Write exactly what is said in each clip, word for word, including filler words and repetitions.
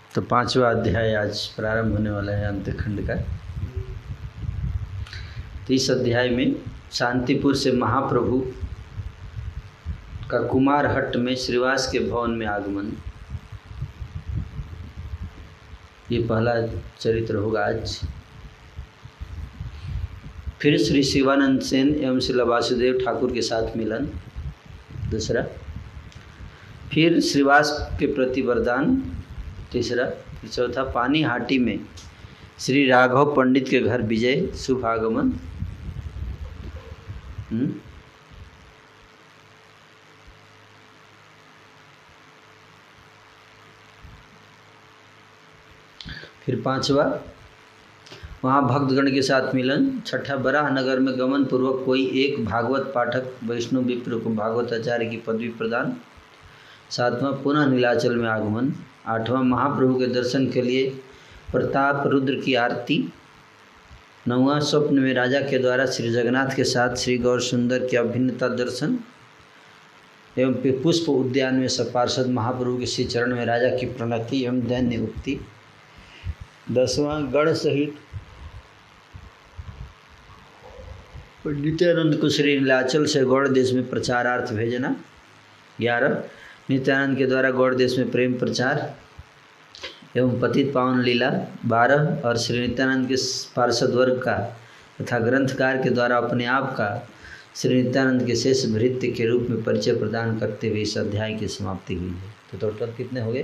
तो पांचवा अध्याय आज प्रारंभ होने वाला है अंत्यखंड का। तो इस अध्याय में शांतिपुर से महाप्रभु का कुमार हट्ट में श्रीवास के भवन में आगमन, ये पहला चरित्र होगा आज। फिर श्री शिवानंद सेन एवं श्रीला वासुदेव ठाकुर के साथ मिलन, दूसरा। फिर श्रीवास के प्रति वरदान, तीसरा। फिर चौथा पानी हाटी में श्री राघव पंडित के घर विजय, शुभ आगमन। फिर पांचवा वहाँ भक्तगण के साथ मिलन। छठा बराह नगर में गमन पूर्वक कोई एक भागवत पाठक वैष्णव विप्र को भागवताचार्य की पदवी प्रदान। सातवां पुनः नीलाचल में आगमन। आठवां महाप्रभु के दर्शन के लिए प्रताप रुद्र की आरती। नौवां स्वप्न में राजा के द्वारा श्री जगन्नाथ के साथ श्री गौर सुंदर की अभिन्नता दर्शन एवं पुष्प उद्यान में सब पार्षद महाप्रभु के श्री चरण में राजा की प्रणति एवं दैन्य उक्ति। दसवां गण सहित नित्यानंद को श्री नीलाचल से गौड़ देश में प्रचारार्थ भेजना। ग्यारह नित्यानंद के द्वारा गौड़ देश में प्रेम प्रचार एवं पतित पावन लीला। बारह और श्री नित्यानंद के पार्षद वर्ग का तथा ग्रंथकार के द्वारा अपने आप का श्री नित्यानंद के शेष भृत्य के रूप में परिचय प्रदान करते हुए इस अध्याय की समाप्ति हुई है। तो टोटल कितने हो गए?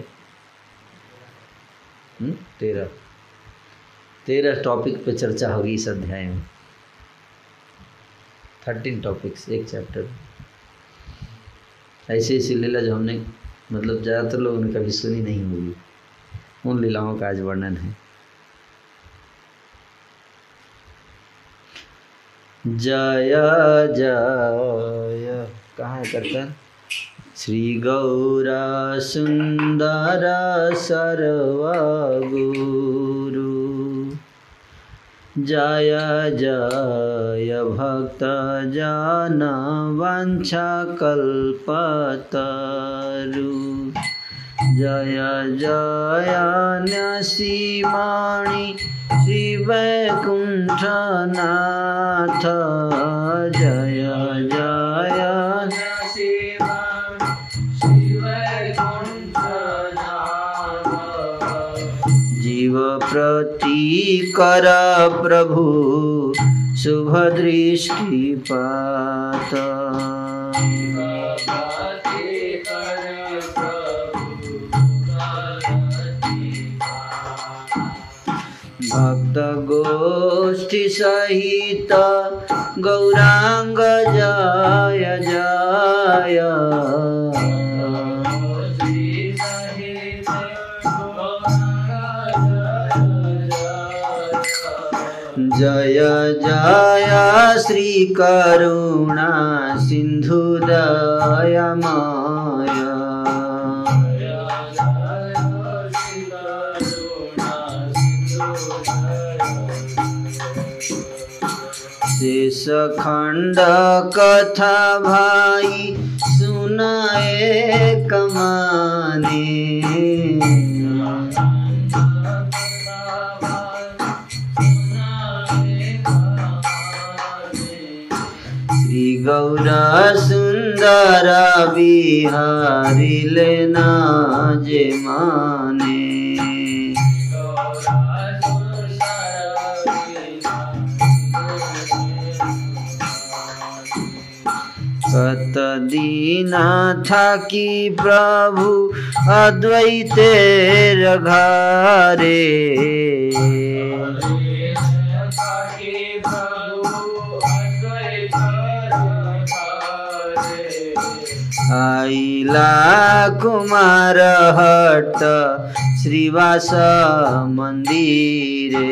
तेरह तेरह टॉपिक पे चर्चा होगी इस अध्याय में। थर्टीन टॉपिक्स एक चैप्टर। ऐसे ऐसी लीला जो हमने मतलब ज़्यादातर लोगों ने कभी सुनी नहीं होगी, उन लीलाओं का आज वर्णन है। जय जय कहाँ है करता? श्री गौरा सुंदर सर्वगुरु जय जय भक्त जन वांछा कल्पतरु जय जय न्यासीमाणि श्री वैकुंठनाथ जय जय जीव प्रति कर प्रभु शुभ दृष्टिपात भक्त गोष्ठी सहित गौरांग जय जय जय जय श्री करुणा सिंधु दयामय शेष खंड कथा भाई सुनाए कमाने श्री गौरा सुंदर बिहारी लेना जे माने कत दीना था कि प्रभु अद्वैते रघारे आइला कुमार हट्ट श्रीवास मंदिरे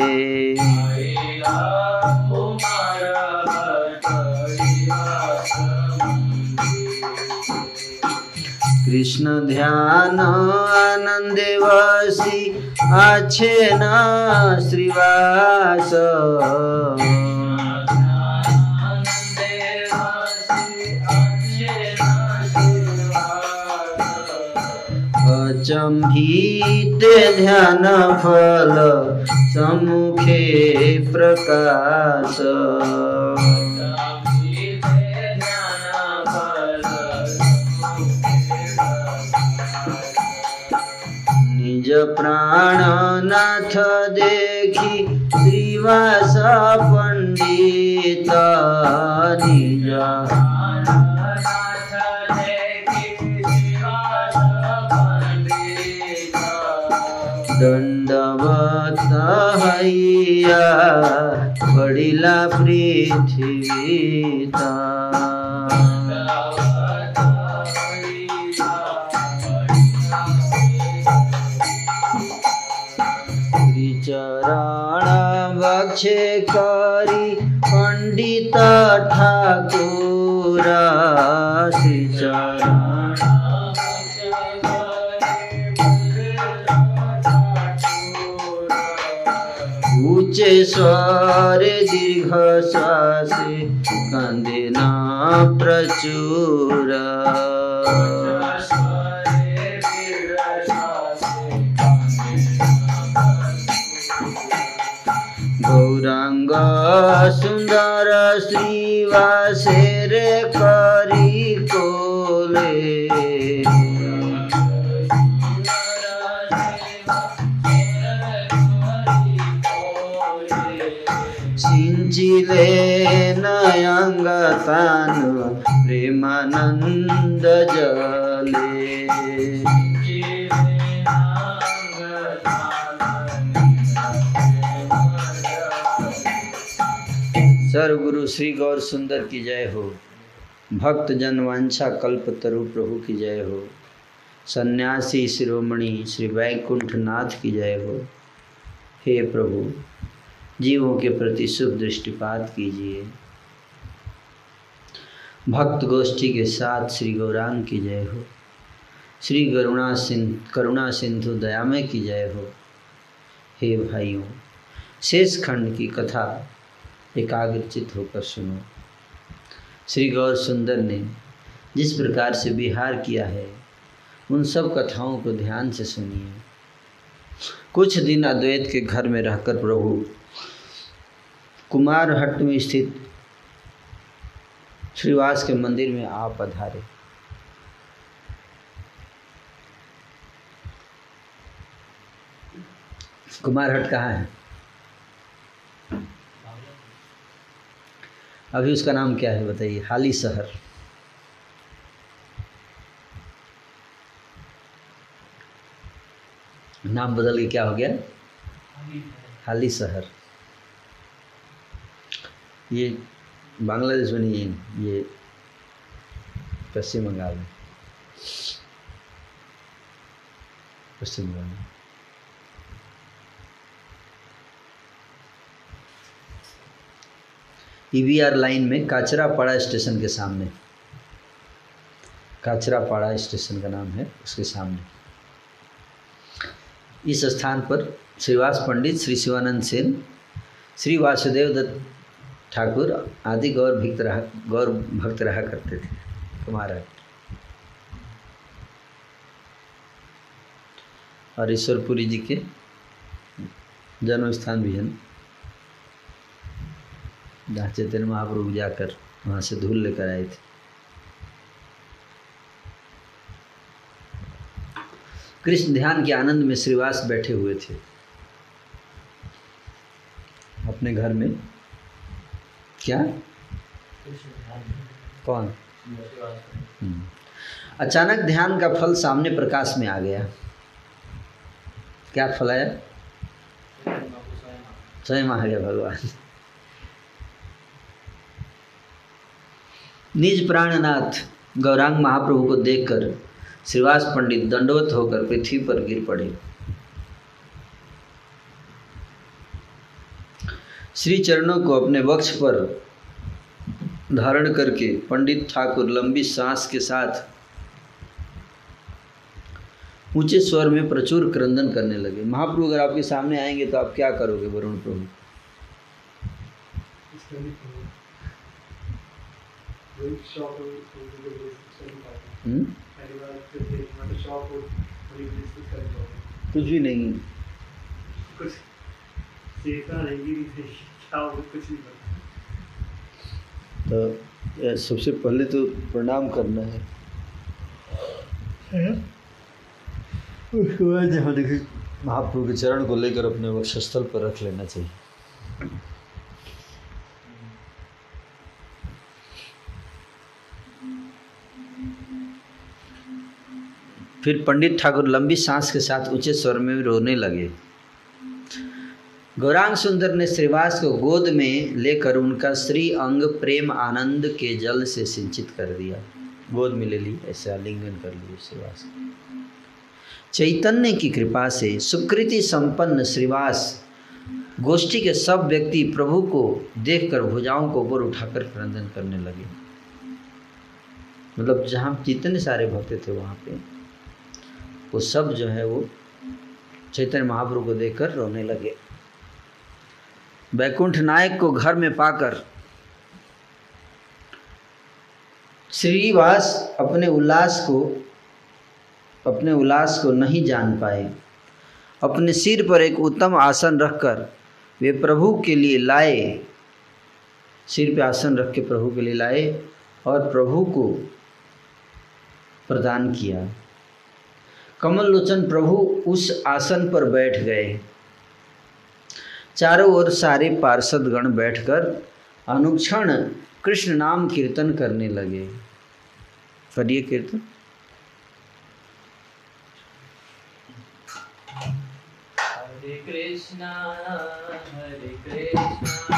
कृष्ण ध्यान आनंदे वसी अच्छे न श्रीवास अचंभिते ध्यान फल सम्मुखे प्रकाश। निज प्राणनाथ देखी श्रीवास पंडित। निज दंडवत हैया पड़िला पृथ्वीता। चरण बक्षे करी पंडित ठाकुर। श्री चरण ऊंचे स्वर दीर्घ श्वास कंदे न प्रचुर। गौरांग सुंदर श्रीवासेर करी कोले। सिंचिले नयंग तान प्रेमानंद जले। सर्वगुरु श्री गौर सुंदर की जय हो। भक्त जन वांछा कल्प तरु प्रभु की जय हो। सन्यासी शिरोमणि श्री वैकुंठ नाथ की जय हो। हे प्रभु, जीवों के प्रति शुभ दृष्टिपात कीजिए। भक्त गोष्ठी के साथ श्री गौरांग की जय हो। श्री करुणा सिंधु करुणा सिंधु दयामय की जय हो। हे भाइयों, शेष खंड की कथा एकाग्रचित होकर सुनो। श्री गौर सुंदर ने जिस प्रकार से विहार किया है उन सब कथाओं को ध्यान से सुनिए। कुछ दिन अद्वैत के घर में रहकर प्रभु कुमारहट्ट में स्थित श्रीवास के मंदिर में आप पधारे। कुमारहट्ट कहाँ है? अभी उसका नाम क्या है बताइए? हाली शहर। नाम बदल के क्या हो गया? हाली शहर। ये बांग्लादेश में नहीं है, ये पश्चिम बंगाल में। पश्चिम बंगाल में ईवीआर लाइन में काचरापाड़ा स्टेशन के सामने, काचरापाड़ा स्टेशन का नाम है, उसके सामने इस स्थान पर श्रीवास पंडित, श्री शिवानंद सेन, श्री वासुदेव दत्त ठाकुर आदि गौर भक्त रहा गौर भक्त रहा करते थे। कुमारहट्ट और ईश्वरपुरी जी के जन्म स्थान भी है, जहाँ चैतन्य महाप्रभु जाकर वहाँ से धूल लेकर आए थे। कृष्ण ध्यान के आनंद में श्रीवास बैठे हुए थे अपने घर में। क्या? कौन? अचानक ध्यान का फल सामने प्रकाश में आ गया। क्या फल आया? स्वयं आ गया भगवान। निज प्राणनाथ गौरांग महाप्रभु को देखकर श्रीवास पंडित दंडवत होकर पृथ्वी पर गिर पड़े। श्री चरणों को अपने वक्ष पर धारण करके पंडित ठाकुर लंबी सांस के साथ ऊंचे स्वर में प्रचुर क्रंदन करने लगे। महाप्रभु अगर आपके सामने आएंगे तो आप क्या करोगे वरुण प्रभु? कुछ भी नहीं, कुछ सीखना नहीं, क्या हो कुछ नहीं। तो सबसे पहले तो प्रणाम करना है, उसके बाद यहाँ देखिए महाप्रभु के चरण को लेकर अपने वक्षस्थल पर रख लेना चाहिए। फिर पंडित ठाकुर लंबी सांस के साथ ऊंचे स्वर में रोने लगे। गौरांग सुंदर ने श्रीवास को गोद में लेकर उनका श्री अंग प्रेम आनंद के जल से सिंचित कर दिया। गोद में ले ली, ऐसे आलिंगन कर लिए श्रीवास को। चैतन्य की कृपा से सुकृति संपन्न श्रीवास गोष्ठी के सब व्यक्ति प्रभु को देखकर भुजाओं को ऊपर उठाकर क्रंदन करने लगे। मतलब जहाँ जितने सारे भक्त थे वहाँ पे वो सब जो है वो चैतन्य महाप्रभु को देखकर रोने लगे। वैकुंठ नायक को घर में पाकर श्रीवास अपने उल्लास को अपने उल्लास को नहीं जान पाए। अपने सिर पर एक उत्तम आसन रखकर वे प्रभु के लिए लाए, सिर पे आसन रख के प्रभु के लिए लाए और प्रभु को प्रदान किया। कमल लोचन प्रभु उस आसन पर बैठ गए। चारों ओर सारे पार्षदगण बैठकर अनुक्षण कृष्ण नाम कीर्तन करने लगे। करिए कीर्तन। हरे कृष्णा हरे कृष्णा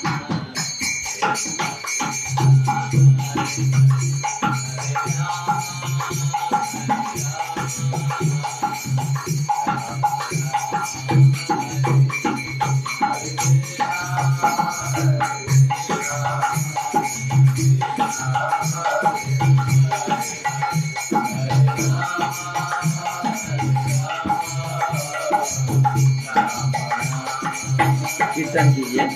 कीर्तन कीजिए।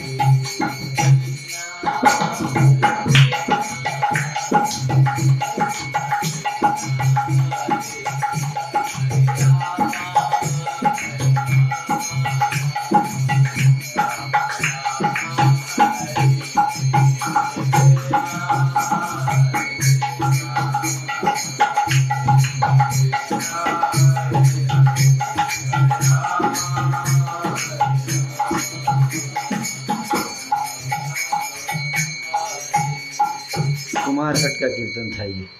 कुमार हट का कीर्तन था ये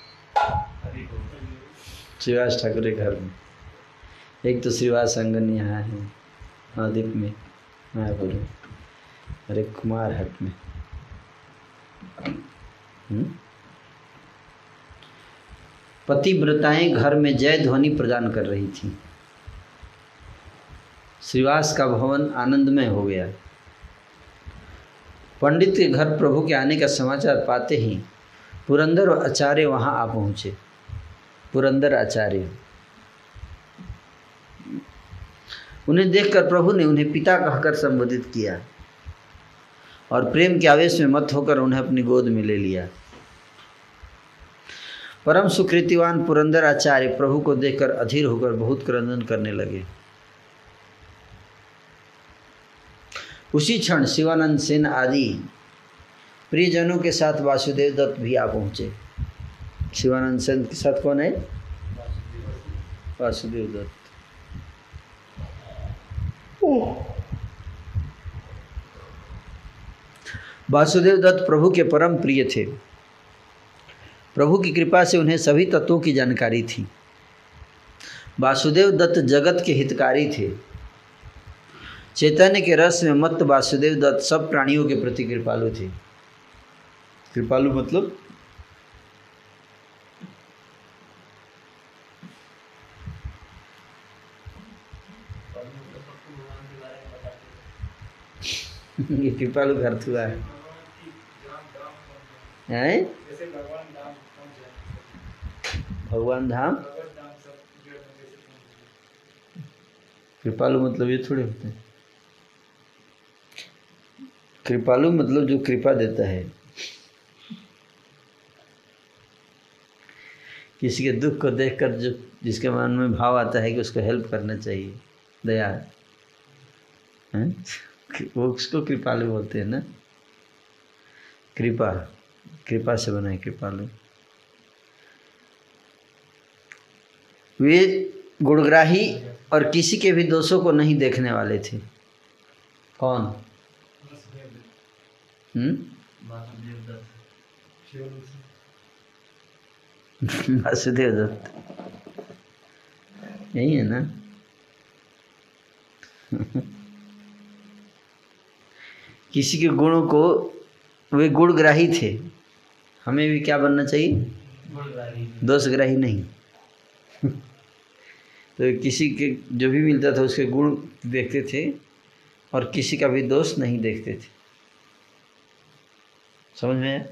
श्रीवास ठाकुर के घर में। एक तो श्रीवास संगन यहाँ है नवद्वीप में मायापुर, और एक कुमार हट में। पतिव्रताएं घर में जय ध्वनि प्रदान कर रही थी। श्रीवास का भवन आनंदमय हो गया। पंडित के घर प्रभु के आने का समाचार पाते ही पुरंदर आचार्य वहां आ पहुंचे। पुरंदर आचार्य, उन्हें देखकर प्रभु ने उन्हें पिता कहकर संबोधित किया और प्रेम के आवेश में मत होकर उन्हें अपनी गोद में ले लिया। परम सुकृतिवान पुरंदर आचार्य प्रभु को देखकर अधीर होकर बहुत क्रंदन करने लगे। उसी क्षण शिवानंद सेन आदि प्रियजनों के साथ वासुदेव दत्त भी आ पहुंचे। शिवानंद सेन के साथ कौन है? वासुदेव दत्त। वासुदेव दत्त प्रभु के परम प्रिय थे। प्रभु की कृपा से उन्हें सभी तत्वों की जानकारी थी। वासुदेव दत्त जगत के हितकारी थे। चैतन्य के रस में मत्त वासुदेव दत्त सब प्राणियों के प्रति कृपालु थे। कृपालु मतलब ये कृपालु अर्थ हुआ है, हैं? भगवान धाम कृपालु मतलब ये थोड़े होते हैं। कृपालु मतलब जो कृपा देता है। किसी के दुख को देखकर जो जिसके मन में भाव आता है कि उसको हेल्प करना चाहिए, दया है, वो उसको कृपालु बोलते हैं ना। कृपा, कृपा से बना है कृपालु। वे गुणग्राही और किसी के भी दोषों को नहीं देखने वाले थे। कौन? हम्म वासुदेव दत्त, यही है ना। किसी के गुणों को, वे गुणग्राही थे। हमें भी क्या बनना चाहिए? दोषग्राही नहीं। तो किसी के जो भी मिलता था उसके गुण देखते थे और किसी का भी दोष नहीं देखते थे। समझ में आया?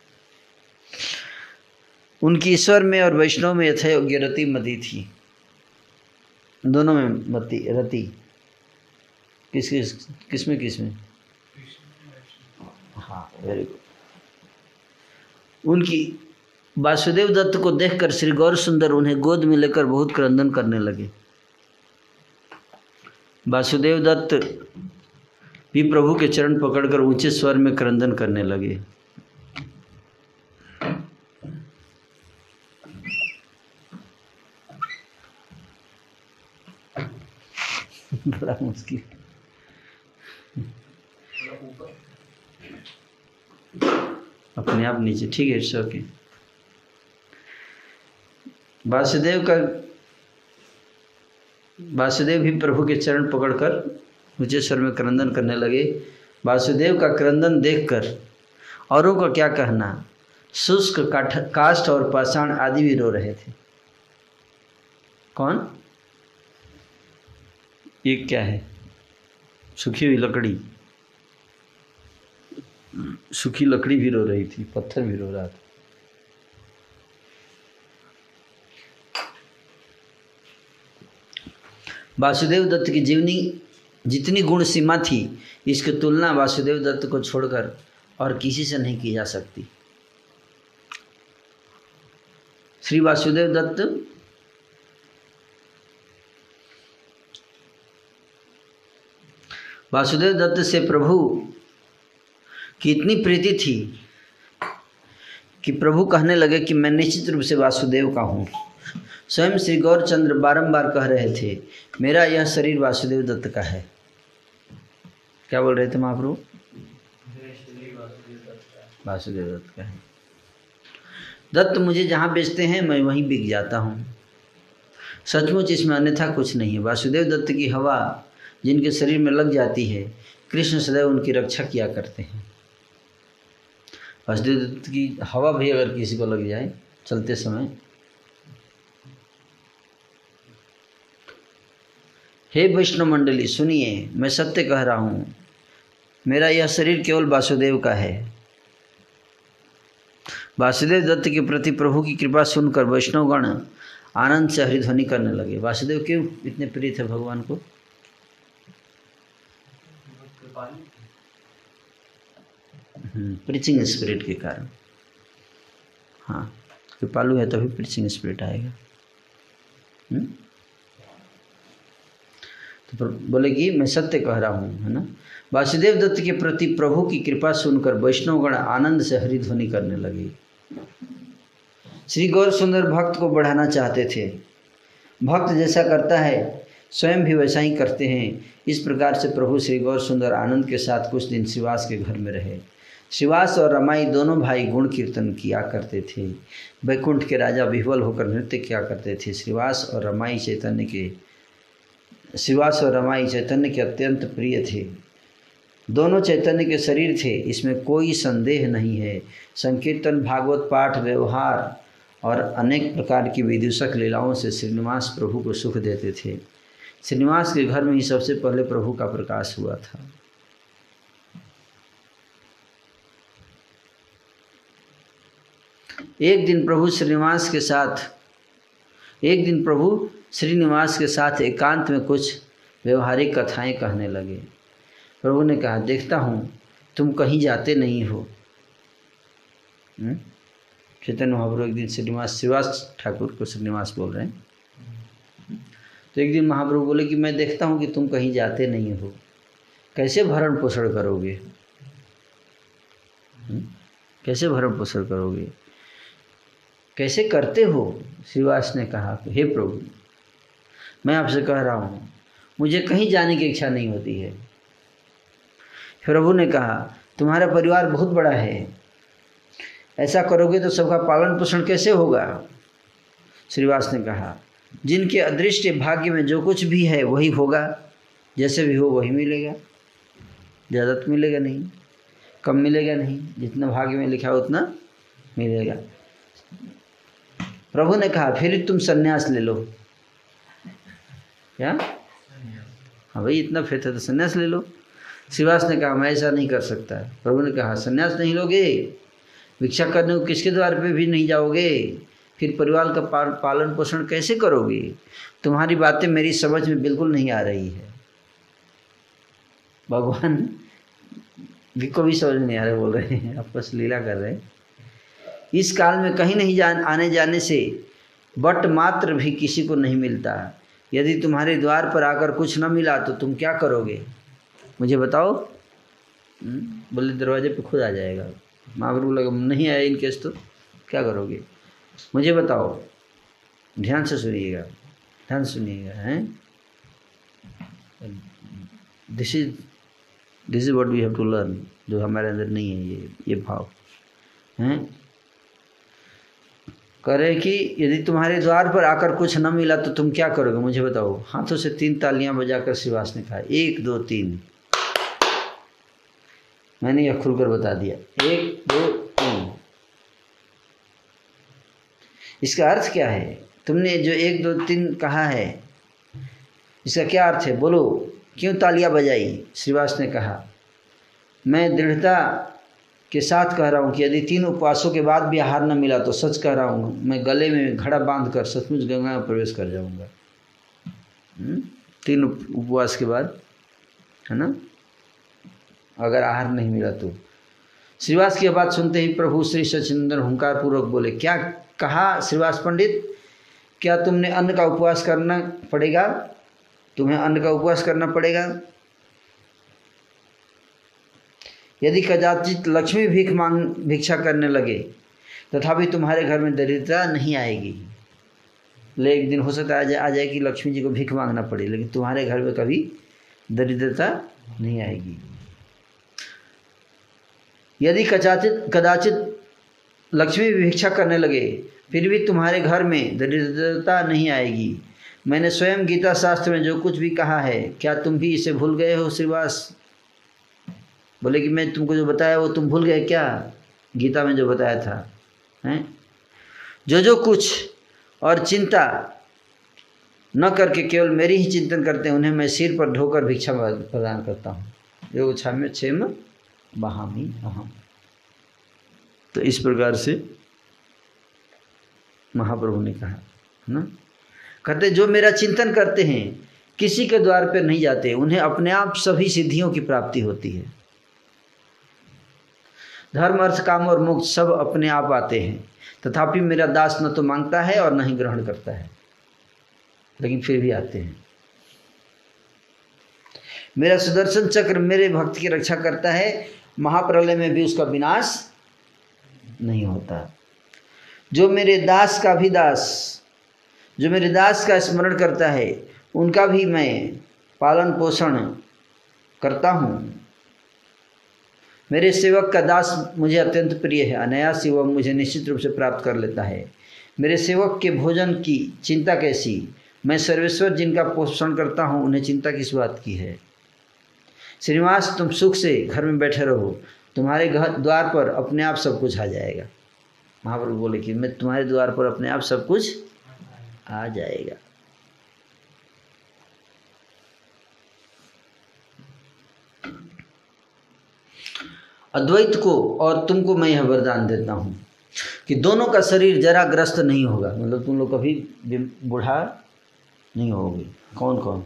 उनकी ईश्वर में और वैष्णव में यथायोग्य रति मति थी। दोनों में मति रति। किस किस किस में किस में? हाँ, वेरी गुड। उनकी वासुदेव दत्त को देखकर श्री गौर सुंदर उन्हें गोद में लेकर बहुत क्रंदन करने लगे। वासुदेव दत्त भी प्रभु के चरण पकड़कर ऊंचे स्वर में क्रंदन करने लगे। बड़ा मुश्किल। अपने आप नीचे, ठीक है, इट्स ओके। वासुदेव का वासुदेव भी प्रभु के चरण पकड़कर ऊंचे स्वर में क्रंदन करने लगे। वासुदेव का क्रंदन देखकर औरों का क्या कहना, शुष्क काठ काष्ठ और पाषाण आदि भी रो रहे थे। कौन? ये क्या है? सूखी हुई लकड़ी, सूखी लकड़ी भी रो रही थी, पत्थर भी रो रहा था। वासुदेव दत्त की जीवनी जितनी गुण सीमा थी, इसकी तुलना वासुदेव दत्त को छोड़कर और किसी से नहीं की जा सकती। श्री वासुदेव दत्त वासुदेव दत्त से प्रभु की इतनी प्रीति थी कि प्रभु कहने लगे कि मैं निश्चित रूप से वासुदेव का हूँ। स्वयं श्री गौरचंद्र बारंबार कह रहे थे, मेरा यह शरीर वासुदेव दत्त का है। क्या बोल रहे थे महाप्रभु? वासुदेव दत्त का है। दत्त मुझे जहाँ बेचते हैं मैं वहीं बिक जाता हूँ। सचमुच इसमें अन्यथा कुछ नहीं है। वासुदेव दत्त की हवा जिनके शरीर में लग जाती है, कृष्ण सदैव उनकी रक्षा किया करते हैं। वासुदेव दत्त की हवा भी अगर किसी को लग जाए चलते समय, हे वैष्णव मंडली सुनिए, मैं सत्य कह रहा हूँ, मेरा यह शरीर केवल वासुदेव का है। वासुदेव दत्त के प्रति प्रभु की कृपा सुनकर वैष्णवगण आनंद से हरिध्वनि करने लगे। वासुदेव क्यों इतने प्रिय थे भगवान को? प्रीचिंग स्पिरिट के कारण। हाँ, कृपालु है तभी प्रीचिंग स्पिरिट आएगा। हुँ? तो बोले कि मैं सत्य कह रहा हूँ, है ना। वासुदेव दत्त के प्रति प्रभु की कृपा सुनकर वैष्णवगण आनंद से हरिध्वनि करने लगे। श्री गौर सुंदर भक्त को बढ़ाना चाहते थे। भक्त जैसा करता है स्वयं भी वैसा ही करते हैं। इस प्रकार से प्रभु श्री गौर सुंदर आनंद के साथ कुछ दिन श्रीवास के घर में रहे। श्रीवास और रमाई दोनों भाई गुण कीर्तन किया करते थे। वैकुंठ के राजा विह्वल होकर नृत्य किया करते थे। श्रीवास और रमाई चैतन्य के श्रीवास और रमाई चैतन्य के अत्यंत प्रिय थे। दोनों चैतन्य के शरीर थे, इसमें कोई संदेह नहीं है। संकीर्तन, भागवत पाठ, व्यवहार और अनेक प्रकार की विदूषक लीलाओं से श्रीनिवास प्रभु को सुख देते थे। श्रीनिवास के घर में ही सबसे पहले प्रभु का प्रकाश हुआ था। एक दिन प्रभु श्रीनिवास के साथ एक दिन प्रभु श्रीनिवास के साथ एकांत में कुछ व्यवहारिक कथाएं कहने लगे। प्रभु ने कहा, देखता हूँ तुम कहीं जाते नहीं हो। हुँ? चैतन्य महाप्रभु एक दिन श्रीनिवास श्रीवास ठाकुर को श्रीनिवास बोल रहे हैं। तो एक दिन महाप्रभु बोले कि मैं देखता हूँ कि तुम कहीं जाते नहीं हो, कैसे भरण पोषण करोगे? हुँ? कैसे भरण पोषण करोगे, कैसे करते हो? श्रीवास ने कहा कि हे प्रभु, मैं आपसे कह रहा हूँ मुझे कहीं जाने की इच्छा नहीं होती है। प्रभु ने कहा तुम्हारा परिवार बहुत बड़ा है, ऐसा करोगे तो सबका पालन पोषण कैसे होगा? श्रीवास ने कहा जिनके अदृष्ट भाग्य में जो कुछ भी है वही होगा, जैसे भी हो वही मिलेगा। ज़्यादा तो मिलेगा नहीं, कम मिलेगा नहीं, जितना भाग्य में लिखा उतना मिलेगा। प्रभु ने कहा फिर तुम सन्यास ले लो। क्या? हाँ भाई, इतना फेथ है तो सन्यास ले लो। श्रीवास ने कहा मैं ऐसा नहीं कर सकता। प्रभु ने कहा सन्यास नहीं लोगे, भिक्षा करने को किसके द्वार पे भी नहीं जाओगे, फिर परिवार का पालन पोषण कैसे करोगे? तुम्हारी बातें मेरी समझ में बिल्कुल नहीं आ रही है। भगवान भी को भी समझ नहीं आ रहे, बोल रहे हैं आपस लीला कर रहे हैं। इस काल में कहीं नहीं जान आने जाने से बट मात्र भी किसी को नहीं मिलता। यदि तुम्हारे द्वार पर आकर कुछ न मिला तो तुम क्या करोगे, मुझे बताओ। बोले दरवाजे पे खुद आ जाएगा। महाप्रभु लगा नहीं आया इन केस तो क्या करोगे, मुझे बताओ। ध्यान से सुनिएगा, ध्यान सुनिएगा। हैं this is this is what we have to learn, जो हमारे अंदर नहीं है ये ये भाव हैं। करे कि यदि तुम्हारे द्वार पर आकर कुछ न मिला तो तुम क्या करोगे, मुझे बताओ। हाथों से तीन तालियां बजाकर श्रीवास ने कहा एक दो तीन। मैंने यह खुलकर बता दिया, एक दो तीन। इसका अर्थ क्या है? तुमने जो एक दो तीन कहा है इसका क्या अर्थ है, बोलो। क्यों तालियां बजाई? श्रीवास ने कहा मैं दृढ़ता के साथ कह रहा हूँ कि यदि तीन उपवासों के बाद भी आहार न मिला तो सच कह रहा हूँ मैं गले में घड़ा बांध कर सचमुच गंगा में प्रवेश कर जाऊँगा। तीन उपवास के बाद, है ना, अगर आहार नहीं मिला तो। श्रीवास की बात सुनते ही प्रभु श्री सच्चिदानंद हुंकार पूर्वक बोले क्या कहा श्रीवास पंडित, क्या तुमने अन्न का उपवास करना पड़ेगा, तुम्हें अन्न का उपवास करना पड़ेगा। यदि कदाचित लक्ष्मी भीख मांग भिक्षा करने लगे तथापि तुम्हारे घर में दरिद्रता नहीं आएगी। ले एक दिन हो सकता है आ जाए कि लक्ष्मी जी को भीख मांगना पड़े, लेकिन तुम्हारे घर में कभी दरिद्रता नहीं आएगी। यदि कदाचित कदाचित लक्ष्मी भिक्षा करने लगे फिर भी तुम्हारे घर में दरिद्रता नहीं आएगी। मैंने स्वयं गीता शास्त्र में जो कुछ भी कहा है क्या तुम भी इसे भूल गए हो श्रीवास? बोले कि मैं तुमको जो बताया वो तुम भूल गए क्या, गीता में जो बताया था। हैं जो जो कुछ और चिंता न करके केवल मेरी ही चिंतन करते हैं उन्हें मैं सिर पर ढोकर भिक्षा प्रदान करता हूँ। जो क्षम क्षेम बहामी अहम। तो इस प्रकार से महाप्रभु ने कहा, है ना, कहते जो मेरा चिंतन करते हैं किसी के द्वार पर नहीं जाते, उन्हें अपने आप सभी सिद्धियों की प्राप्ति होती है। धर्म अर्थ काम और मोक्ष सब अपने आप आते हैं, तथापि मेरा दास न तो मांगता है और न ही ग्रहण करता है, लेकिन फिर भी आते हैं। मेरा सुदर्शन चक्र मेरे भक्त की रक्षा करता है, महाप्रलय में भी उसका विनाश नहीं होता। जो मेरे दास का भी दास जो मेरे दास का स्मरण करता है उनका भी मैं पालन पोषण करता हूँ। मेरे सेवक का दास मुझे अत्यंत प्रिय है, अनायास ही वह मुझे निश्चित रूप से प्राप्त कर लेता है। मेरे सेवक के भोजन की चिंता कैसी, मैं सर्वेश्वर जिनका पोषण करता हूँ उन्हें चिंता किस बात की है। श्रीनिवास तुम सुख से घर में बैठे रहो, तुम्हारे घर द्वार पर अपने आप सब कुछ आ जाएगा। महाप्रभु बोले कि मैं तुम्हारे द्वार पर अपने आप सब कुछ आ जाएगा। अद्वैत को और तुमको मैं यह वरदान देता हूँ कि दोनों का शरीर जरा ग्रस्त नहीं होगा, मतलब तुम लोग कभी बूढ़ा नहीं होगे। कौन कौन?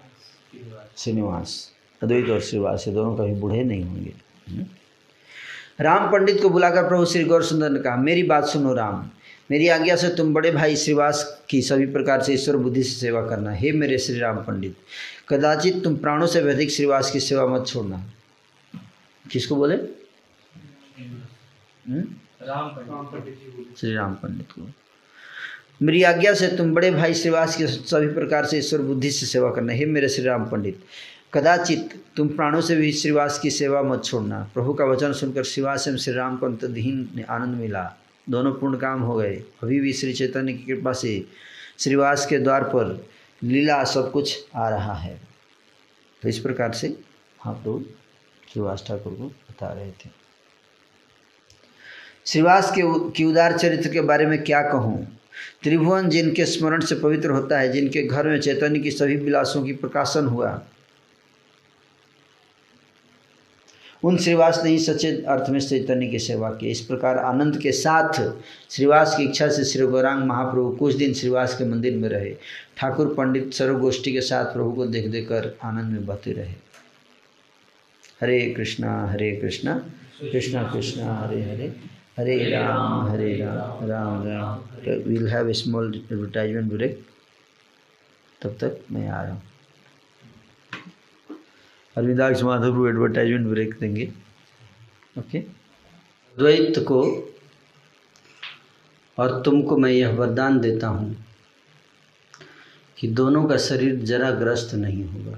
श्रीनिवास, अद्वैत और श्रीनिवास, ये दोनों कभी बूढ़े नहीं होंगे। राम पंडित को बुलाकर प्रभु श्री गौर सुंदर ने कहा, मेरी बात सुनो राम, मेरी आज्ञा से तुम बड़े भाई श्रीवास की सभी प्रकार से ईश्वर बुद्धि से सेवा करना। हे मेरे श्री राम पंडित, कदाचित तुम प्राणों से भी अधिक श्रीवास की सेवा मत छोड़ना। किसको बोले? राम राम पंडित जी बोले। श्री राम पंडित को। मेरी आज्ञा से तुम बड़े भाई श्रीवास की सभी प्रकार से ईश्वर बुद्धि से सेवा करना। हे मेरे श्री राम पंडित, कदाचित तुम प्राणों से भी श्रीवास की सेवा मत छोड़ना। प्रभु का वचन सुनकर श्रीवास एवं श्री राम को अंतहीन आनंद मिला। दोनों पूर्ण काम हो गए। अभी भी श्री चैतन्य की कृपा से श्रीवास के द्वार पर लीला सब कुछ आ रहा है। तो इस प्रकार से हाँ प्रभु श्रीवास ठाकुर को बता रहे थे। श्रीवास के की उदार चरित्र के बारे में क्या कहूँ। त्रिभुवन जिनके स्मरण से पवित्र होता है, जिनके घर में चैतन्य की सभी विलासों की प्रकाशन हुआ, उन श्रीवास ने ही सच्चे अर्थ में चैतन्य की सेवा की। इस प्रकार आनंद के साथ श्रीवास की इच्छा से श्री गौरांग महाप्रभु कुछ दिन श्रीवास के मंदिर में रहे। ठाकुर पंडित सर्वगोष्ठी के साथ प्रभु को देख देख कर आनंद में बहते रहे। Hare Krishna Hare Krishna Krishna Krishna Hare Hare Hare Ram Hare Ram Ram Ram. We'll have a small advertisement break, तब तक मैं आ रहा हूँ। अरविंदाक्ष माधव एडवर्टाइजमेंट ब्रेक देंगे। ओके। द्वैत को और तुमको मैं यह वरदान देता हूँ कि दोनों का शरीर जरा ग्रस्त नहीं होगा।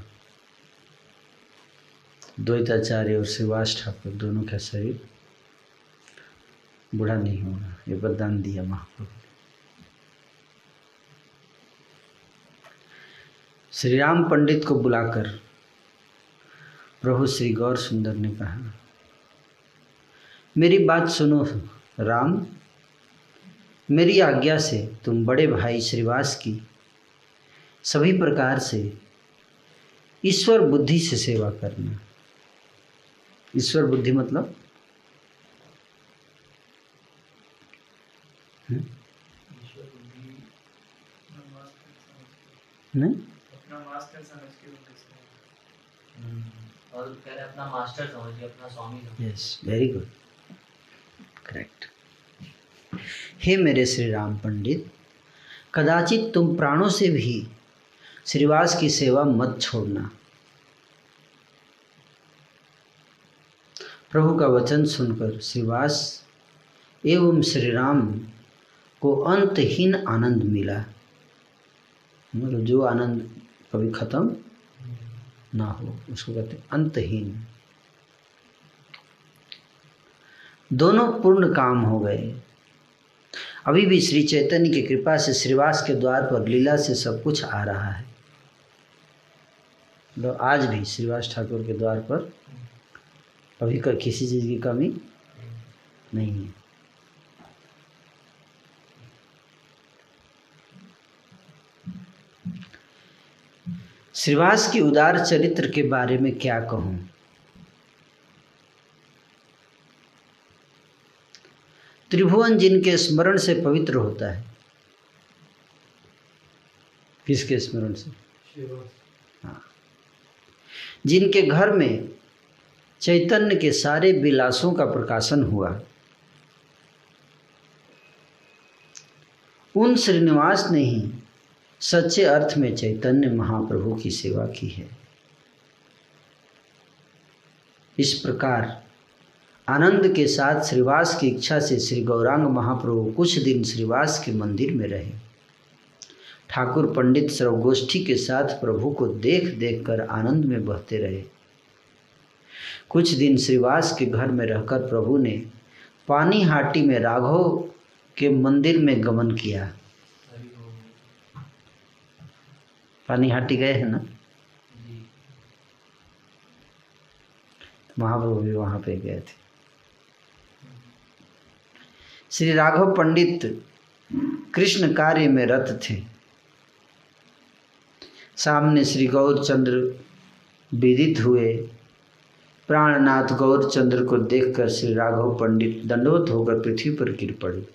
द्वैताचार्य और श्रीवास ठाकुर दोनों का शरीर बूढ़ा नहीं होगा। ये वरदान दिया महाप्रभु। श्री राम पंडित को बुलाकर प्रभु श्री गौर सुंदर ने कहा, मेरी बात सुनो राम, मेरी आज्ञा से तुम बड़े भाई श्रीवास की सभी प्रकार से ईश्वर बुद्धि से सेवा करना। ईश्वर बुद्धि मतलब नहीं, अपना मास्टर समझ के और कह रहे अपना मास्टर समझिए, अपना स्वामी समझिए। Yes, very good, correct. हे मेरे श्री राम पंडित, कदाचित तुम प्राणों से भी श्रीवास की सेवा मत छोड़ना। प्रभु का वचन सुनकर श्रीवास एवं श्री राम को अंतहीन आनंद मिला। मतलब जो आनंद कभी खत्म ना हो, उसको कहते हैं अंतहीन। दोनों पूर्ण काम हो गए। अभी भी श्री चैतन्य की कृपा से श्रीवास के द्वार पर लीला से सब कुछ आ रहा है। तो आज भी श्रीवास ठाकुर के द्वार पर अभी का किसी चीज़ की कमी नहीं है। श्रीवास की उदार चरित्र के बारे में क्या कहूँ। त्रिभुवन जिनके स्मरण से पवित्र होता है। किसके स्मरण से? हाँ, जिनके घर में चैतन्य के सारे विलासों का प्रकाशन हुआ, उन श्रीनिवास ने ही सच्चे अर्थ में चैतन्य महाप्रभु की सेवा की है। इस प्रकार आनंद के साथ श्रीवास की इच्छा से श्री गौरांग महाप्रभु कुछ दिन श्रीवास के मंदिर में रहे। ठाकुर पंडित सर्वगोष्ठी के साथ प्रभु को देख देख कर आनंद में बहते रहे। कुछ दिन श्रीवास के घर में रहकर प्रभु ने पानीहाटी में राघव के मंदिर में गमन किया। पानीहाटी गए हैं ना? महाप्रभु भी वहाँ पे गए थे। श्री राघव पंडित कृष्ण कार्य में रत थे। सामने श्री गौरचंद्र विदित हुए। प्राणनाथ गौरचंद्र को देखकर श्री राघव पंडित दंडवत होकर पृथ्वी पर गिर पड़े।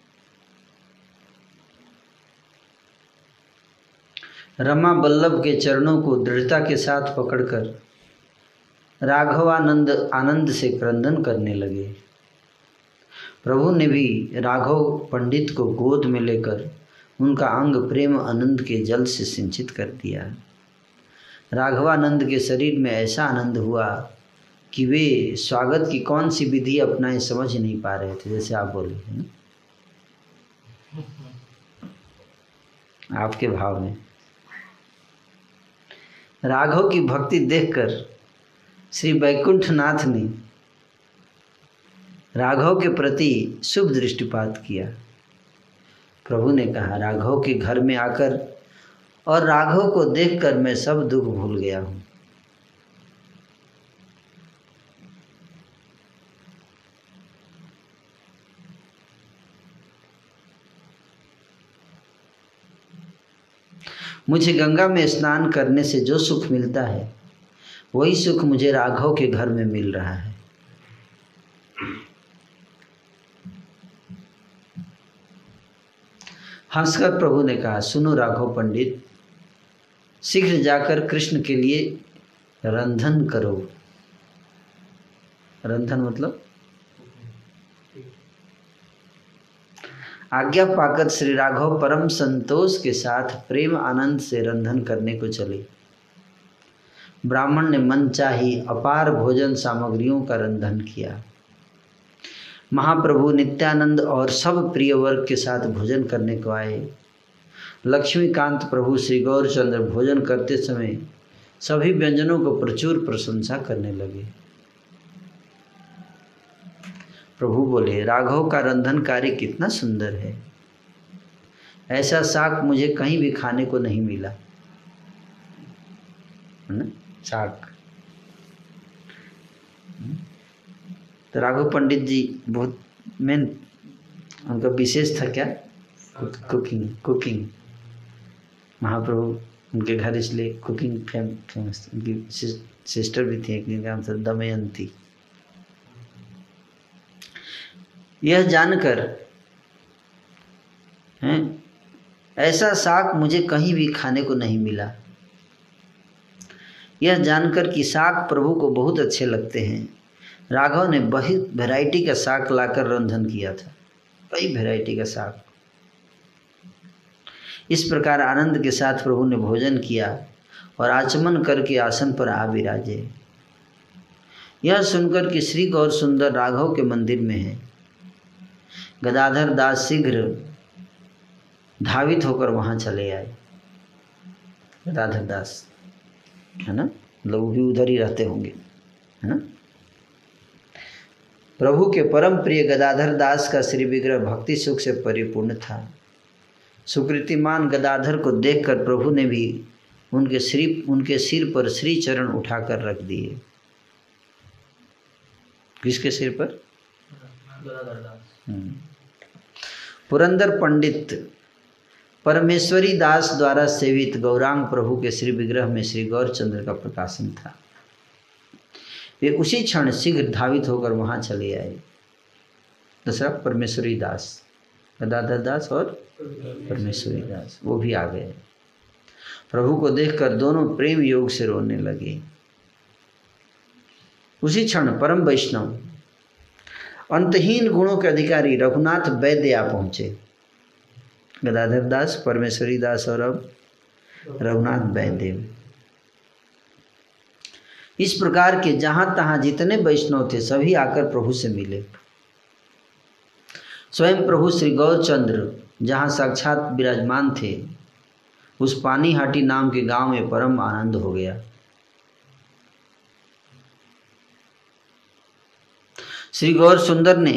रमा बल्लभ के चरणों को दृढ़ता के साथ पकड़कर राघवानंद आनंद से क्रंदन करने लगे। प्रभु ने भी राघव पंडित को गोद में लेकर उनका अंग प्रेम आनंद के जल से सिंचित कर दिया। राघवानंद के शरीर में ऐसा आनंद हुआ कि वे स्वागत की कौन सी विधि अपनाएं समझ नहीं पा रहे थे, जैसे आप बोले हैं ना, आपके भाव में। राघव की भक्ति देखकर श्री वैकुंठनाथ ने राघव के प्रति शुभ दृष्टिपात किया। प्रभु ने कहा, राघव के घर में आकर और राघव को देखकर मैं सब दुख भूल गया हूँ। मुझे गंगा में स्नान करने से जो सुख मिलता है वही सुख मुझे राघव के घर में मिल रहा है। हंसकर प्रभु ने कहा, सुनो राघव पंडित, शीघ्र जाकर कृष्ण के लिए रंधन करो। रंधन मतलब आज्ञा पाकर श्री राघव परम संतोष के साथ प्रेम आनंद से रंधन करने को चले। ब्राह्मण ने मनचाही अपार भोजन सामग्रियों का रंधन किया। महाप्रभु नित्यानंद और सब प्रिय वर्ग के साथ भोजन करने को आए। लक्ष्मीकांत प्रभु श्री गौरचंद्र भोजन करते समय सभी व्यंजनों को प्रचुर प्रशंसा करने लगे। प्रभु बोले, राघव का रंधन कार्य कितना सुंदर है, ऐसा शाक मुझे कहीं भी खाने को नहीं मिला। है ना, शाक। तो राघव पंडित जी बहुत मेन उनका विशेष था क्या, कुकिंग कुकिंग महाप्रभु उनके घर इसलिए कुकिंग फेम, फेमस। उनकी सिस्टर भी थी, एक नाम था दमयंती। यह जानकर हैं, ऐसा शाक मुझे कहीं भी खाने को नहीं मिला। यह जानकर कि शाक प्रभु को बहुत अच्छे लगते हैं, राघव ने बहुत वैरायटी का शाक लाकर रंधन किया था, कई वैरायटी का शाक। इस प्रकार आनंद के साथ प्रभु ने भोजन किया और आचमन करके आसन पर आ विराजे। यह सुनकर कि श्री गौर सुंदर राघव के मंदिर में है, गदाधर दास शीघ्र धावित होकर वहाँ चले आए। गदाधर दास है ना, लोग भी उधर ही रहते होंगे, है ना। प्रभु के परम प्रिय गदाधर दास का श्री विग्रह भक्ति सुख से परिपूर्ण था। सुकृतिमान गदाधर को देखकर प्रभु ने भी उनके श्री उनके सिर पर श्री चरण उठाकर रख दिए। किसके सिर पर? पुरंदर पंडित परमेश्वरी दास द्वारा सेवित गौरांग प्रभु के श्री विग्रह में श्री गौरचंद्र का प्रकाशन था। वे उसी क्षण शीघ्र धावित होकर वहां चले आए। दूसरा परमेश्वरी दास, गदाधर दास और परमेश्वरी दास, वो भी आ गए। प्रभु को देखकर दोनों प्रेम योग से रोने लगे। उसी क्षण परम वैष्णव अंतहीन गुणों के अधिकारी रघुनाथ वैद्य आ पहुंचे। गदाधर दास, परमेश्वरी दास और अब रघुनाथ वैद्य। इस प्रकार के जहां तहां जितने वैष्णव थे सभी आकर प्रभु से मिले। स्वयं प्रभु श्री गौरचंद्र जहाँ साक्षात विराजमान थे, उस पानीहाटी नाम के गांव में परम आनंद हो गया। श्री गौर सुंदर ने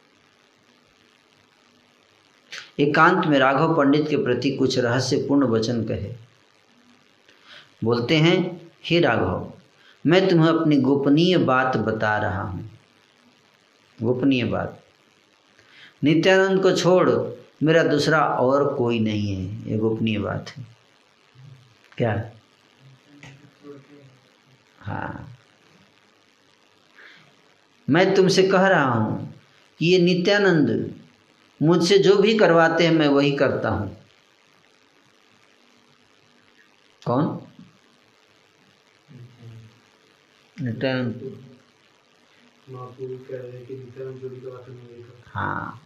एकांत में राघव पंडित के प्रति कुछ रहस्यपूर्ण वचन कहे। बोलते हैं, हे राघव, मैं तुम्हें अपनी गोपनीय बात बता रहा हूँ। गोपनीय बात, नित्यानंद को छोड़ मेरा दूसरा और कोई नहीं है, ये गोपनीय बात है। क्या? हाँ, मैं तुमसे कह रहा हूँ कि ये नित्यानंद मुझसे जो भी करवाते हैं मैं वही करता हूँ। कौन? नित्यानंद। महाप्रभु कह रहे हैं कि नित्यानंद जोड़ी का बात नहीं है। हाँ,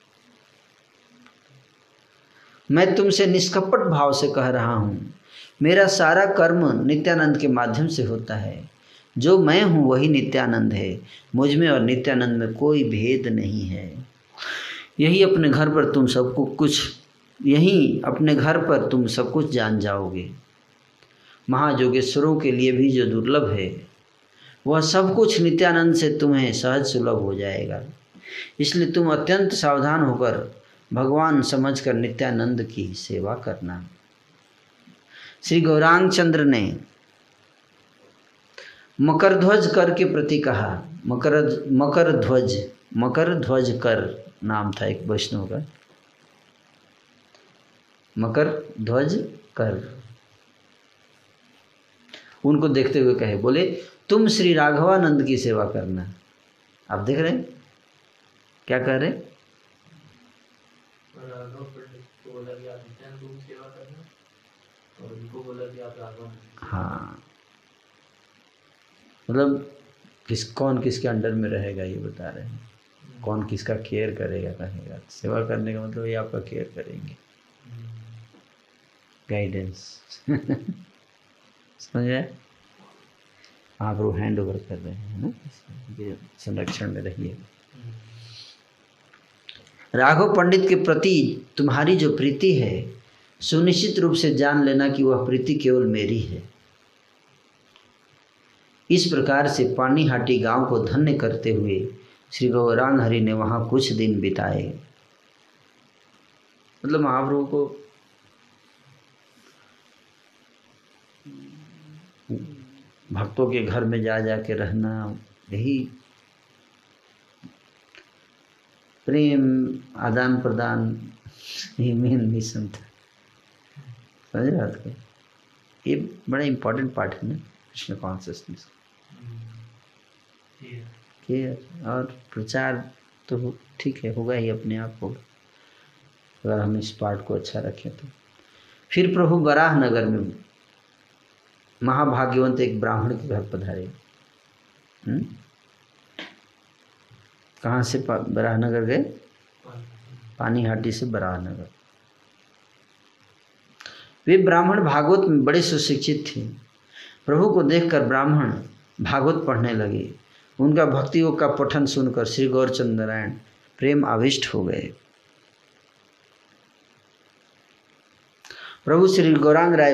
मैं तुमसे निष्कपट भाव से कह रहा हूँ, मेरा सारा कर्म नित्यानंद के माध्यम से होता है। जो मैं हूँ वही नित्यानंद है, मुझ में और नित्यानंद में कोई भेद नहीं है। यही अपने घर पर तुम सबको कुछ यही अपने घर पर तुम सब कुछ जान जाओगे। महायोगेश्वरों के लिए भी जो दुर्लभ है वह सब कुछ नित्यानंद से तुम्हें सहज सुलभ हो जाएगा। इसलिए तुम अत्यंत सावधान होकर भगवान समझकर नित्यानंद की सेवा करना। श्री गौरांग चंद्र ने मकर ध्वज कर के प्रति कहा। मकर मकर ध्वज मकर ध्वज कर नाम था एक वैष्णव का, मकर ध्वज कर। उनको देखते हुए कहे, बोले तुम श्री राघवानंद की सेवा करना। आप देख रहे हैं क्या कह रहे? राघव पंडित को बोला कि आप नित्यानंद की सेवा करना और उनको बोला कि आप राघवानंद। हाँ, मतलब किस कौन किसके अंडर में रहेगा ये बता रहे हैं, कौन किसका केयर करेगा कहेगा। सेवा करने का मतलब ये आपका केयर करेंगे, गाइडेंस। समझ आए? आप वो हैंड ओवर कर रहे हैं ना, ये संरक्षण में रहिए। राघव पंडित के प्रति तुम्हारी जो प्रीति है सुनिश्चित रूप से जान लेना कि वह प्रीति केवल मेरी है। इस प्रकार से पानीहाटी गांव को धन्य करते हुए श्री गौरांग हरि ने वहां कुछ दिन बिताए। मतलब महाप्रभु को भक्तों के घर में जा जा के रहना, यही प्रेम आदान प्रदान, ये मेन मिशन था। समझ रहे हो? ये बड़ा इम्पोर्टेंट पार्ट है ना कृष्ण कॉन्शियसनेस के। और प्रचार तो ठीक है, होगा ही, अपने आप होगा अगर हम इस पार्ट को अच्छा रखें तो। फिर प्रभु बराह नगर में महाभाग्यवंत एक ब्राह्मण के घर पधारे। कहाँ से बराह नगर गए? पानीहाटी से बराह नगर। वे ब्राह्मण भागवत में बड़े सुशिक्षित थे। प्रभु को देखकर ब्राह्मण भागवत पढ़ने लगे। उनका भक्ति योग का पठन सुनकर श्री गौरचंद्र नारायण प्रेम आविष्ट हो गए। प्रभु श्री गौरांग राय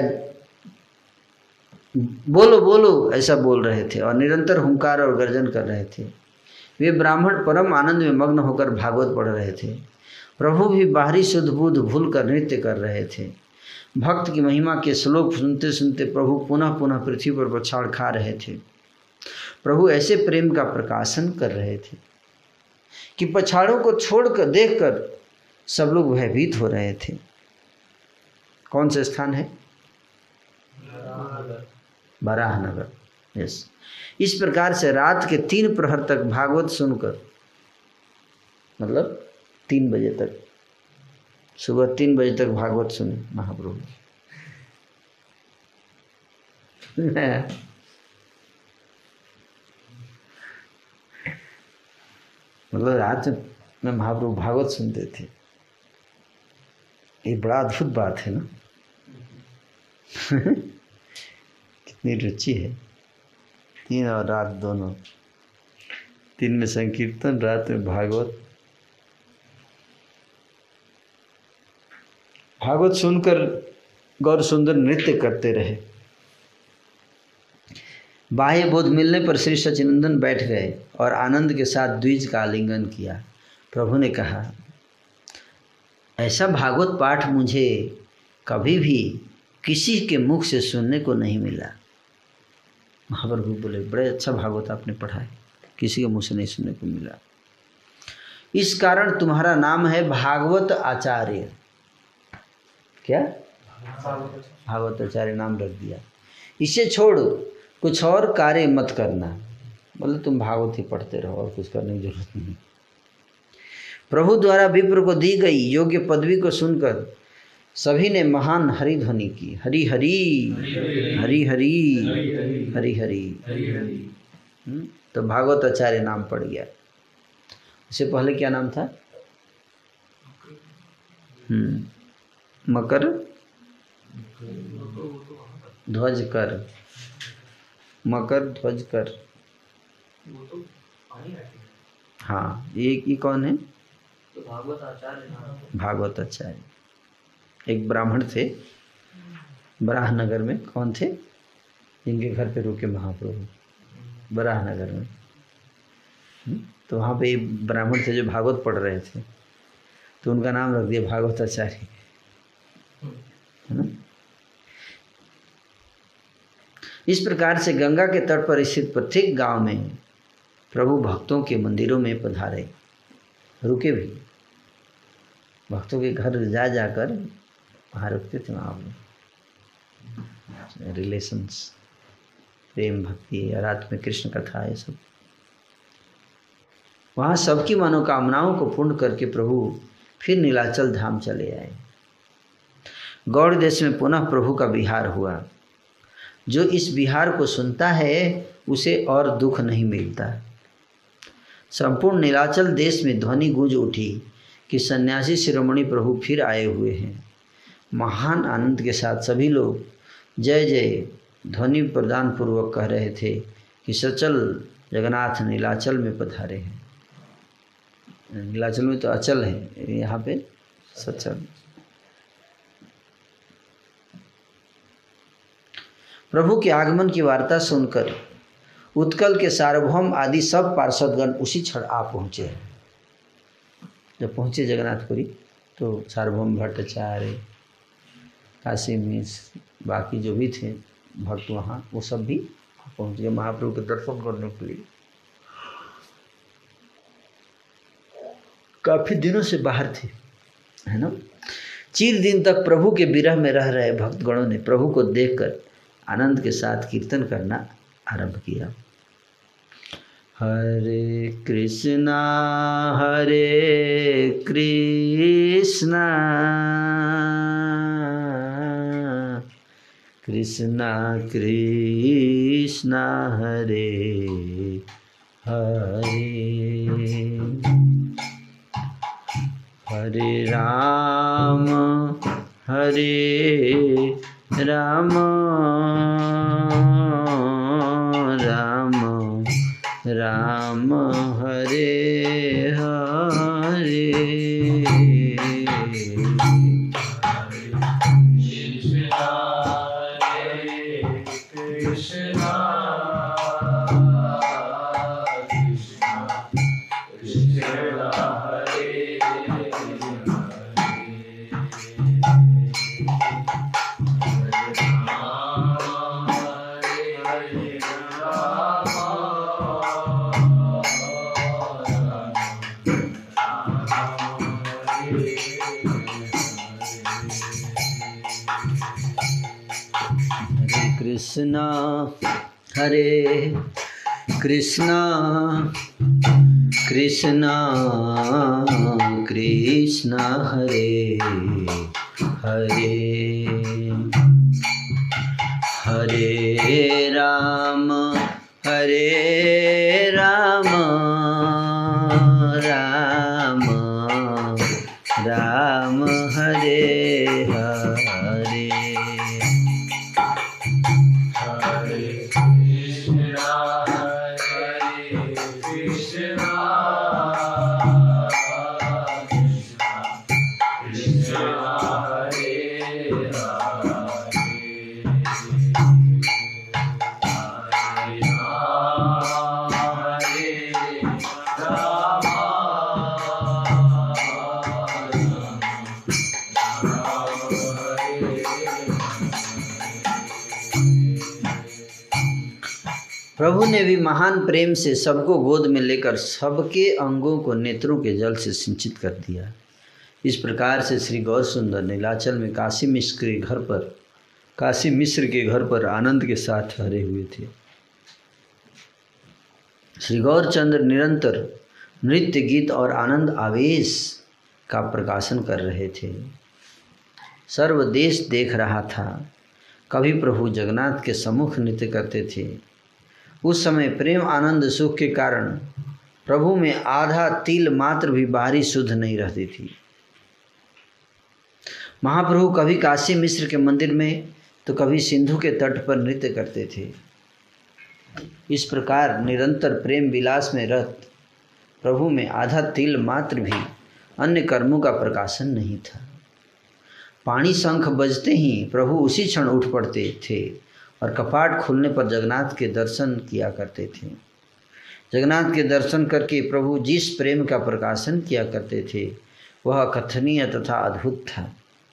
बोलो बोलो ऐसा बोल रहे थे और निरंतर हुंकार और गर्जन कर रहे थे। वे ब्राह्मण परम आनंद में मग्न होकर भागवत पढ़ रहे थे। प्रभु भी बाहरी शुद्ध बुद्ध भूल कर नृत्य कर रहे थे। भक्त की महिमा के श्लोक सुनते सुनते प्रभु पुनः पुनः पृथ्वी पर पछाड़ खा रहे थे। प्रभु ऐसे प्रेम का प्रकाशन कर रहे थे कि पछाड़ों को छोड़कर देखकर सब लोग भयभीत हो रहे थे। कौन सा स्थान है? बराह नगर। यस। इस प्रकार से रात के तीन प्रहर तक भागवत सुनकर, मतलब तीन बजे तक, सुबह तीन बजे तक भागवत सुने महाप्रभु। मतलब रात में महाप्रभु भागवत सुनते थे। ये बड़ा अद्भुत बात है ना। कितनी रुचि है। दिन और रात दोनों, दिन में संकीर्तन, रात में भागवत। भागवत सुनकर गौर सुंदर नृत्य करते रहे। बाह्य बोध मिलने पर श्री सच्चिनंदन बैठ गए और आनंद के साथ द्विज का आलिंगन किया। प्रभु ने कहा, ऐसा भागवत पाठ मुझे कभी भी किसी के मुख से सुनने को नहीं मिला। महाप्रभु बोले, बड़े अच्छा भागवत आपने पढ़ा है, किसी के मुँह से नहीं सुनने को मिला। इस कारण तुम्हारा नाम है भागवत आचार्य। क्या? भागवत आचार्य नाम रख दिया। इसे छोड़ कुछ और कार्य मत करना। बोले तुम भागवत ही पढ़ते रहो और कुछ करने की जरूरत नहीं। प्रभु द्वारा विप्र को दी गई योग्य पदवी को सुनकर सभी ने महान हरि ध्वनि की। हरि हरि हरि हरि हरि हरि। हम्म, तो भागवताचार्य नाम पड़ गया। उससे पहले क्या नाम था? हम्म, मकर ध्वजकर, मकर ध्वजकर। वो तो पानी आती है। हाँ, ये ये कौन है? तो भागवत आचार्य नाम है। भागवताचार्य एक ब्राह्मण थे बराहनगर में। कौन थे? जिनके घर पे रुके महाप्रभु, बराहनगर में। हम्म, तो वहाँ पे ब्राह्मण थे जो भागवत पढ़ रहे थे, तो उनका नाम रख दिया भागवताचार्य, है ना। इस प्रकार से गंगा के तट पर स्थित प्रत्येक गांव में प्रभु भक्तों के मंदिरों में पधारे, रुके भी, भक्तों के घर जा जाकर वहाँ रुकते थे। वहाँ रिलेशंस, प्रेम भक्ति, रात में कृष्ण कथा, ये सब। वहाँ सबकी मनोकामनाओं को पूर्ण करके प्रभु फिर नीलाचल धाम चले आए। गौड़ देश में पुनः प्रभु का विहार हुआ। जो इस विहार को सुनता है उसे और दुख नहीं मिलता। संपूर्ण नीलाचल देश में ध्वनि गूंज उठी कि सन्यासी शिरोमणि प्रभु फिर आए हुए हैं। महान आनंद के साथ सभी लोग जय जय ध्वनि प्रदान पूर्वक कह रहे थे कि सचल जगन्नाथ नीलाचल में पधारे हैं। नीलाचल में तो अचल है, यहाँ पे सचल। प्रभु के आगमन की वार्ता सुनकर उत्कल के सार्वभौम आदि सब पार्षदगण उसी क्षण आ पहुँचे। जब पहुँचे जगन्नाथपुरी तो सार्वभौम भट्टाचार्य, काशी मिश्र, बाकी जो भी थे भक्त वहाँ, वो सब भी पहुँच गए महाप्रभु के दर्शन करने के लिए। काफ़ी दिनों से बाहर थे, है ना। चिर दिन तक प्रभु के विरह में रह रहे भक्तगणों ने प्रभु को देखकर आनंद के साथ कीर्तन करना आरंभ किया। हरे कृष्णा हरे कृष्णा कृष्णा कृष्णा हरे हरे, हरे राम हरे राम राम राम हरे हरे। कृष्णा हरे कृष्णा कृष्णा कृष्णा हरे हरे, हरे राम हरे राम राम राम हरे हरे। प्रभु ने भी महान प्रेम से सबको गोद में लेकर सबके अंगों को नेत्रों के जल से सिंचित कर दिया। इस प्रकार से श्री गौर सुंदर नीलाचल में काशी मिश्र के घर पर काशी मिश्र के घर पर आनंद के साथ ठहरे हुए थे। श्री गौरचंद्र निरंतर नृत्य गीत और आनंद आवेश का प्रकाशन कर रहे थे। सर्व देश देख रहा था। कभी प्रभु जगन्नाथ के सम्मुख नृत्य करते थे उस समय प्रेम आनंद सुख के कारण प्रभु में आधा तिल मात्र भी बाहरी शुद्ध नहीं रहती थी। महाप्रभु कभी काशी मिश्र के मंदिर में तो कभी सिंधु के तट पर नृत्य करते थे। इस प्रकार निरंतर प्रेम विलास में रत प्रभु में आधा तिल मात्र भी अन्य कर्मों का प्रकाशन नहीं था। पाणी शंख बजते ही प्रभु उसी क्षण उठ पड़ते थे और कपाट खुलने पर जगन्नाथ के दर्शन किया करते थे। जगन्नाथ के दर्शन करके प्रभु जिस प्रेम का प्रकाशन किया करते थे वह अकथनीय तथा अद्भुत था।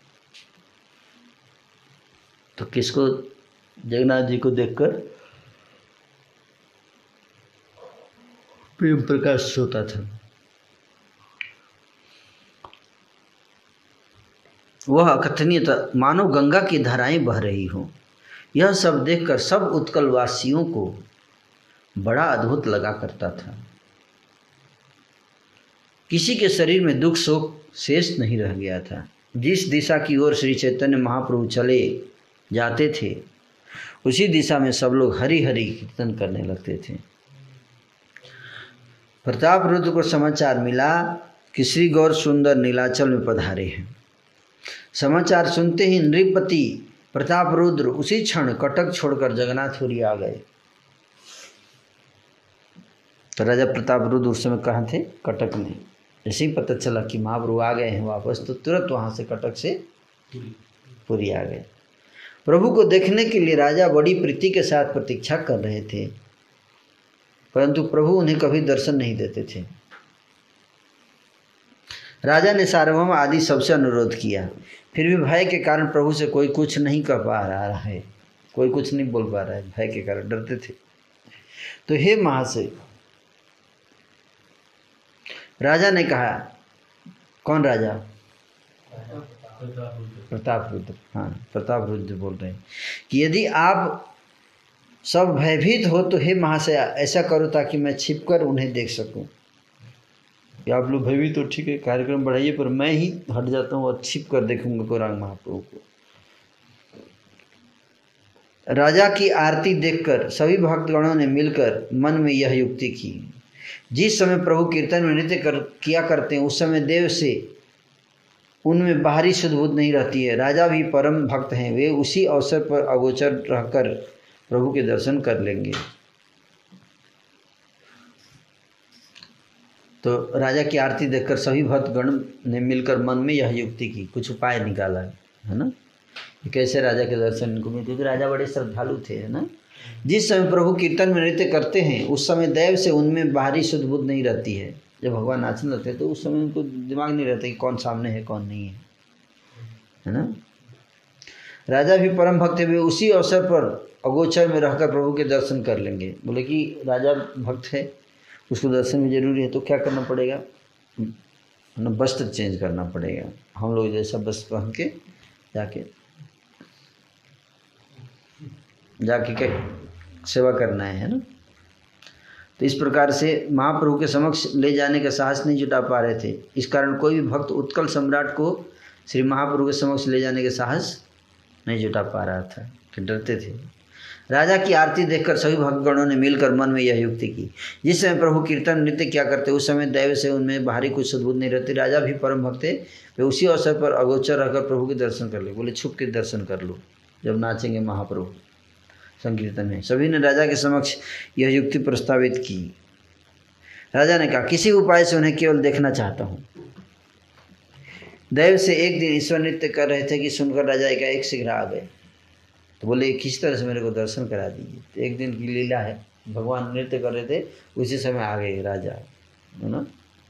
तो किसको जगन्नाथ जी को देखकर प्रेम प्रकाश होता था। वह अकथनीय था, मानो गंगा की धाराएं बह रही हो। यह सब देखकर सब उत्कल वासियों को बड़ा अद्भुत लगा करता था। किसी के शरीर में दुख शोक शेष नहीं रह गया था। जिस दिशा की ओर श्री चैतन्य महाप्रभु चले जाते थे उसी दिशा में सब लोग हरि हरि कीर्तन करने लगते थे। प्रताप रुद्र को समाचार मिला कि श्री गौर सुंदर नीलाचल में पधारे हैं। समाचार सुनते ही नृपति प्रताप रुद्र उसी क्षण कटक छोड़कर जगन्नाथपुरी आ गए। तो राजा प्रताप रुद्र उस समय कहाँ थे? कटक में। जैसे ही पता चला कि महाप्रभु आ गए हैं वापस तो तुरंत वहाँ से कटक से पुरी आ गए। प्रभु को देखने के लिए राजा बड़ी प्रीति के साथ प्रतीक्षा कर रहे थे, परंतु प्रभु उन्हें कभी दर्शन नहीं देते थे। राजा ने सार्वभौम आदि सबसे अनुरोध किया, फिर भी भय के कारण प्रभु से कोई कुछ नहीं कह पा रहा है, कोई कुछ नहीं बोल पा रहा है, भय के कारण डरते थे। तो हे महाशय, राजा ने कहा, कौन राजा? प्रताप रुद्र। हाँ, प्रताप रुद्र बोल रहे हैं कि यदि आप सब भयभीत हो तो हे महाशय ऐसा करो ताकि मैं छिपकर उन्हें देख सकूं। कि आप लोग भयभीत हो, ठीक है, कार्यक्रम बढ़ाइए, पर मैं ही हट जाता हूँ और छिप कर देखूंगा गौरांग महाप्रभु को। राजा की आरती देखकर सभी भक्तगणों ने मिलकर मन में यह युक्ति की, जिस समय प्रभु कीर्तन में नृत्य कर किया करते हैं उस समय देव से उनमें बाहरी शुद्ध बुद्ध नहीं रहती है। राजा भी परम भक्त हैं, वे उसी अवसर पर अगोचर रहकर प्रभु के दर्शन कर लेंगे। तो राजा की आरती देखकर सभी भक्तगण ने मिलकर मन में यह युक्ति की, कुछ उपाय निकाला है ना, कैसे राजा के दर्शन इनको मिले, क्योंकि राजा बड़े श्रद्धालु थे, है ना। जिस समय प्रभु कीर्तन में नृत्य करते हैं उस समय दैव से उनमें बाहरी शुद्ध बुद्ध नहीं रहती है। जब भगवान नाचने लगते हैं तो उस समय उनको दिमाग नहीं रहता कि कौन सामने है कौन नहीं है, है ना। राजा भी परम भक्त है, वे उसी अवसर पर अगोचर में रहकर प्रभु के दर्शन कर लेंगे। बोले कि राजा भक्त है, उसको दर्शन भी जरूरी है, तो क्या करना पड़ेगा ना, वस्त्र चेंज करना पड़ेगा। हम लोग जैसा वस्त्र पहन के जाके जाके क्या सेवा करना है, है ना। तो इस प्रकार से महाप्रभु के समक्ष ले जाने का साहस नहीं जुटा पा रहे थे। इस कारण कोई भी भक्त उत्कल सम्राट को श्री महाप्रभु के समक्ष ले जाने का साहस नहीं जुटा पा रहा था, कि डरते थे। राजा की आरती देखकर सभी भक्तगणों ने मिलकर मन में यह युक्ति की, जिस समय प्रभु कीर्तन नृत्य क्या करते उस समय दैव से उनमें बाहरी कुछ सद्बुद्ध नहीं रहती। राजा भी परम भक्त है, वे उसी अवसर पर अगोचर रहकर प्रभु के दर्शन कर ले। बोले छुप के दर्शन कर लो जब नाचेंगे महाप्रभु संकीर्तन में। सभी ने राजा के समक्ष यह युक्ति प्रस्तावित की। राजा ने कहा, किसी उपाय से उन्हें केवल देखना चाहता हूँ। दैव से एक दिन ईश्वर नृत्य कर रहे थे कि सुनकर राजा का एक शीघ्र आ गए। तो बोले किस तरह से मेरे को दर्शन करा दीजिए। तो एक दिन की लीला है, भगवान नृत्य कर रहे थे उसी समय आ गए राजा, है ना।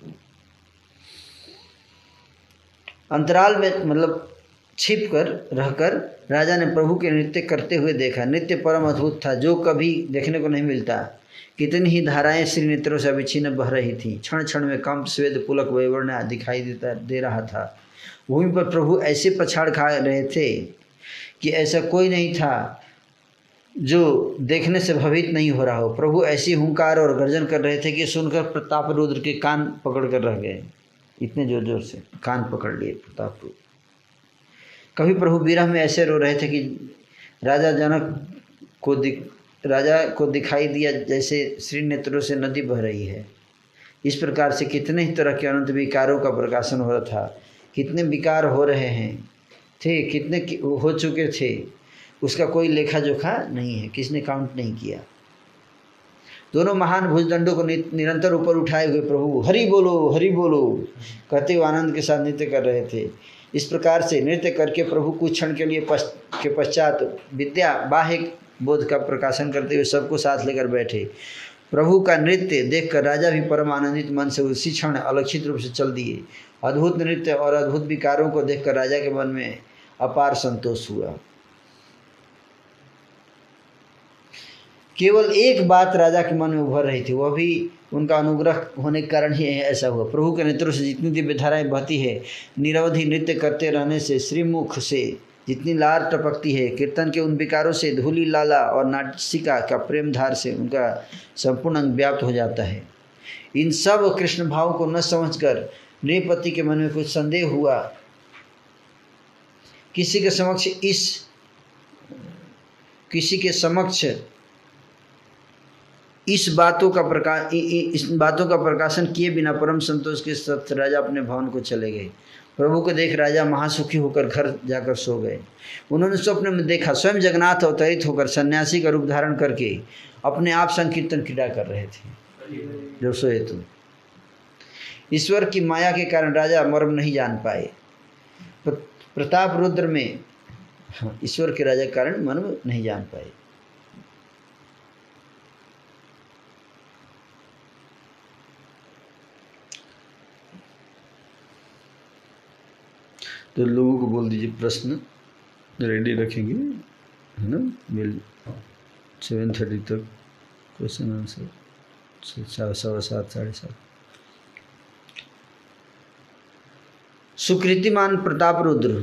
अंतराल में मतलब छिप कर रहकर राजा ने प्रभु के नृत्य करते हुए देखा। नृत्य परम अद्भुत था, जो कभी देखने को नहीं मिलता। कितनी ही धाराएं श्री नेत्रों से अविच्छिन्न बह रही थी। क्षण क्षण में कंप श्वेत पुलक वैवर्ण दिखाई देता दे रहा था। भूमि पर प्रभु ऐसे पछाड़ खा रहे थे कि ऐसा कोई नहीं था जो देखने से भयभीत नहीं हो रहा हो। प्रभु ऐसी हुंकार और गर्जन कर रहे थे कि सुनकर प्रताप रुद्र के कान पकड़ कर रह गए। इतने जोर जोर से कान पकड़ लिए प्रताप रुद्र। कभी प्रभु विरह में ऐसे रो रहे थे कि राजा जनक को दिख राजा को दिखाई दिया जैसे श्री नेत्रों से नदी बह रही है। इस प्रकार से कितने ही तरह के अनंत विकारों का प्रकाशन हो रहा था, कितने विकार हो रहे हैं थे, कितने हो चुके थे, उसका कोई लेखा जोखा नहीं है, किसने काउंट नहीं किया। दोनों महान भुजदंडों को निरंतर ऊपर उठाए हुए प्रभु हरि बोलो हरि बोलो कहते हुए आनंद के साथ नृत्य कर रहे थे। इस प्रकार से नृत्य करके प्रभु कुछ क्षण के लिए पश्च के पश्चात विद्या बाह्य बोध का प्रकाशन करते हुए सबको साथ लेकर बैठे। प्रभु का नृत्य देखकर राजा भी परम आनंदित मन से उसी क्षण अलक्षित रूप से चल दिए। अद्भुत नृत्य और अद्भुत विकारों को देखकर राजा के मन में अपार संतोष हुआ। केवल एक बात राजा के मन में उभर रही थी, वह भी उनका अनुग्रह होने के कारण ही ऐसा हुआ। प्रभु के नेत्रों से जितनी दिव्य धाराएं बहती है, निरवधि नृत्य करते रहने से श्रीमुख से जितनी लार टपकती है, कीर्तन के उन विकारों से धूलि लाला और नासिका का प्रेम धार से उनका संपूर्ण अंग व्याप्त हो जाता है। इन सब कृष्ण भाव को न समझकर नृपति के मन में कुछ संदेह हुआ। किसी के समक्ष इस किसी के समक्ष इस बातों का प्रकाश इस बातों का प्रकाशन किए बिना परम संतोष के साथ राजा अपने भवन को चले गए। प्रभु को देख राजा महासुखी होकर घर जाकर सो गए। उन्होंने स्वप्न में देखा स्वयं जगन्नाथ अवतरित होकर सन्यासी का रूप धारण करके अपने आप संकीर्तन क्रीड़ा कर रहे थे। जो सोए तो ईश्वर की माया के कारण राजा मर्म नहीं जान पाए। प्रताप रुद्र में हाँ, ईश्वर के राजा के कारण मर्म नहीं जान पाए। तो लोगों को बोल दीजिए प्रश्न रेडी रखेंगे, है ना। मिल सेवन थर्टी तक क्वेश्चन आंसर, सवा सात साढ़े सात। सुकृतिमान प्रताप रुद्र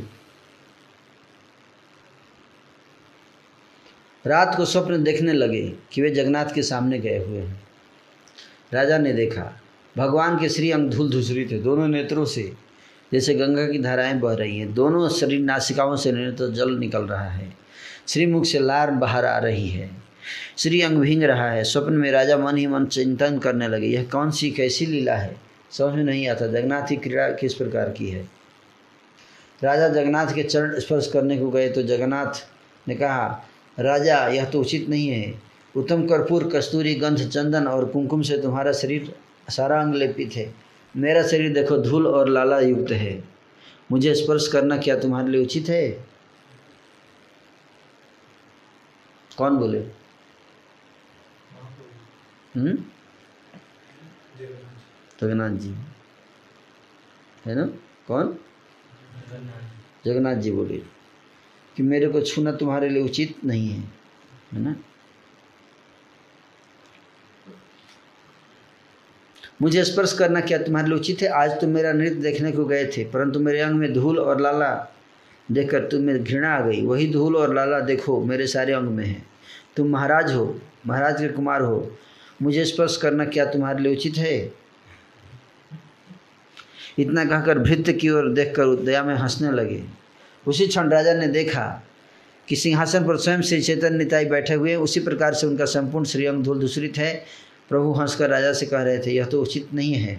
रात को स्वप्न देखने लगे कि वे जगन्नाथ के सामने गए हुए हैं। राजा ने देखा भगवान के श्री अंग धूल धूसरित थे, दोनों नेत्रों से जैसे गंगा की धाराएं बह रही हैं। दोनों शरीर नासिकाओं से निरंतर जल निकल रहा है। श्रीमुख से लार बाहर आ रही है। श्री अंग भींग रहा है। स्वप्न में राजा मन ही मन चिंतन करने लगे, यह कौन सी कैसी लीला है, समझ में नहीं आता। जगन्नाथ की क्रीड़ा किस प्रकार की है। राजा जगन्नाथ के चरण स्पर्श करने को गए तो जगन्नाथ ने कहा, राजा यह तो उचित नहीं है। उत्तम कर्पूर कस्तूरी गंध चंदन और कुमकुम से तुम्हारा शरीर सारा अंग लेपित है। मेरा शरीर देखो धूल और लाला युक्त है। मुझे स्पर्श करना क्या तुम्हारे लिए उचित है। कौन बोले? हम्म जगन्नाथ जी है ना। कौन? जगन्नाथ जी बोले कि मेरे को छूना तुम्हारे लिए उचित नहीं है, है ना। मुझे स्पर्श करना क्या तुम्हारे लिए उचित है। आज तुम मेरा नृत्य देखने को गए थे, परंतु मेरे अंग में धूल और लाला देखकर तुम्हें घृणा आ गई। वही धूल और लाला देखो मेरे सारे अंग में है। तुम महाराज हो, महाराज के कुमार हो, मुझे स्पर्श करना क्या तुम्हारे लिए उचित है। इतना कहकर भृत्य की ओर देखकर दया में हंसने लगे। उसी क्षण राजा ने देखा कि सिंहासन पर स्वयं श्री चैतन्य निताई बैठे हुए। उसी प्रकार से उनका संपूर्ण श्रीअंग धूल धूसरित है। प्रभु हंसकर राजा से कह रहे थे, यह तो उचित नहीं है।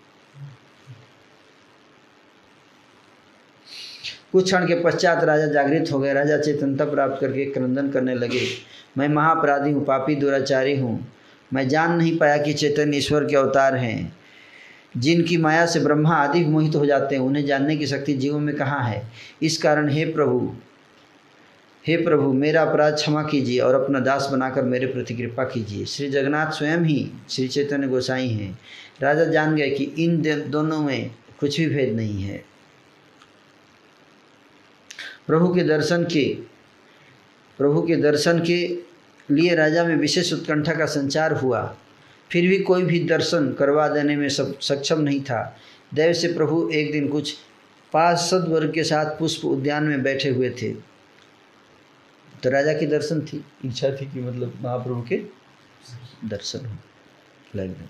कुछ क्षण के पश्चात राजा जागृत हो गए। राजा चेतनता प्राप्त करके क्रंदन करने लगे, मैं महाअपराधी हूँ, पापी दुराचारी हूँ। मैं जान नहीं पाया कि चैतन्य ईश्वर के अवतार हैं। जिनकी माया से ब्रह्मा आदि मोहित हो जाते हैं, उन्हें जानने की शक्ति जीवों में कहाँ है। इस कारण हे प्रभु हे प्रभु मेरा अपराध क्षमा कीजिए और अपना दास बनाकर मेरे प्रति कृपा कीजिए। श्री जगन्नाथ स्वयं ही श्री चैतन्य गोसाई हैं। राजा जान गए कि इन दोनों में कुछ भी भेद नहीं है। प्रभु के दर्शन के प्रभु के दर्शन के लिए राजा में विशेष उत्कंठा का संचार हुआ, फिर भी कोई भी दर्शन करवा देने में सब सक्षम नहीं था। दैव से प्रभु एक दिन कुछ पार्षद वर्ग के साथ पुष्प उद्यान में बैठे हुए थे। तो राजा की दर्शन थी, इच्छा थी कि मतलब महाप्रभु के दर्शन हो लगभग।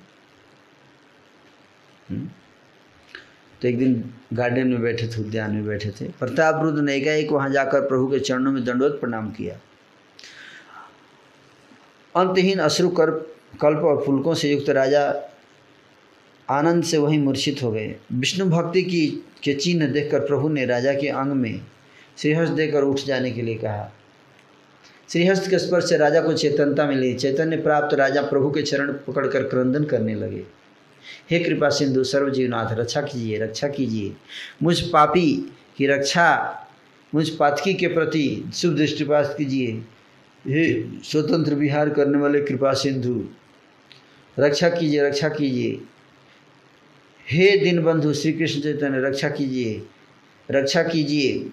तो एक दिन गार्डन में बैठे थे, उद्यान में बैठे थे। प्रताप रुद्र ने एकाएक वहाँ जाकर प्रभु के चरणों में दंडवत प्रणाम किया अंतहीन अश्रु कर कल्प और फुलकों से युक्त राजा आनंद से वहीं मूर्छित हो गए। विष्णु भक्ति की के चिन्ह देखकर प्रभु ने राजा के अंग में श्रीहस्त देकर उठ जाने के लिए कहा। श्रीहस्त के स्पर्श से राजा को चेतनता मिली। चैतन्य प्राप्त राजा प्रभु के चरण पकड़कर क्रंदन करने लगे। हे कृपा सिंधु सर्वजीवनाथ, रक्षा कीजिए, रक्षा कीजिए, मुझ पापी की रक्षा, मुझ पातकी के प्रति शुभ दृष्टिपात कीजिए। हे स्वतंत्र विहार करने वाले कृपा सिंधु, रक्षा कीजिए, रक्षा कीजिए। हे दीनबंधु श्री कृष्ण चैतन्य, रक्षा कीजिए, रक्षा कीजिए,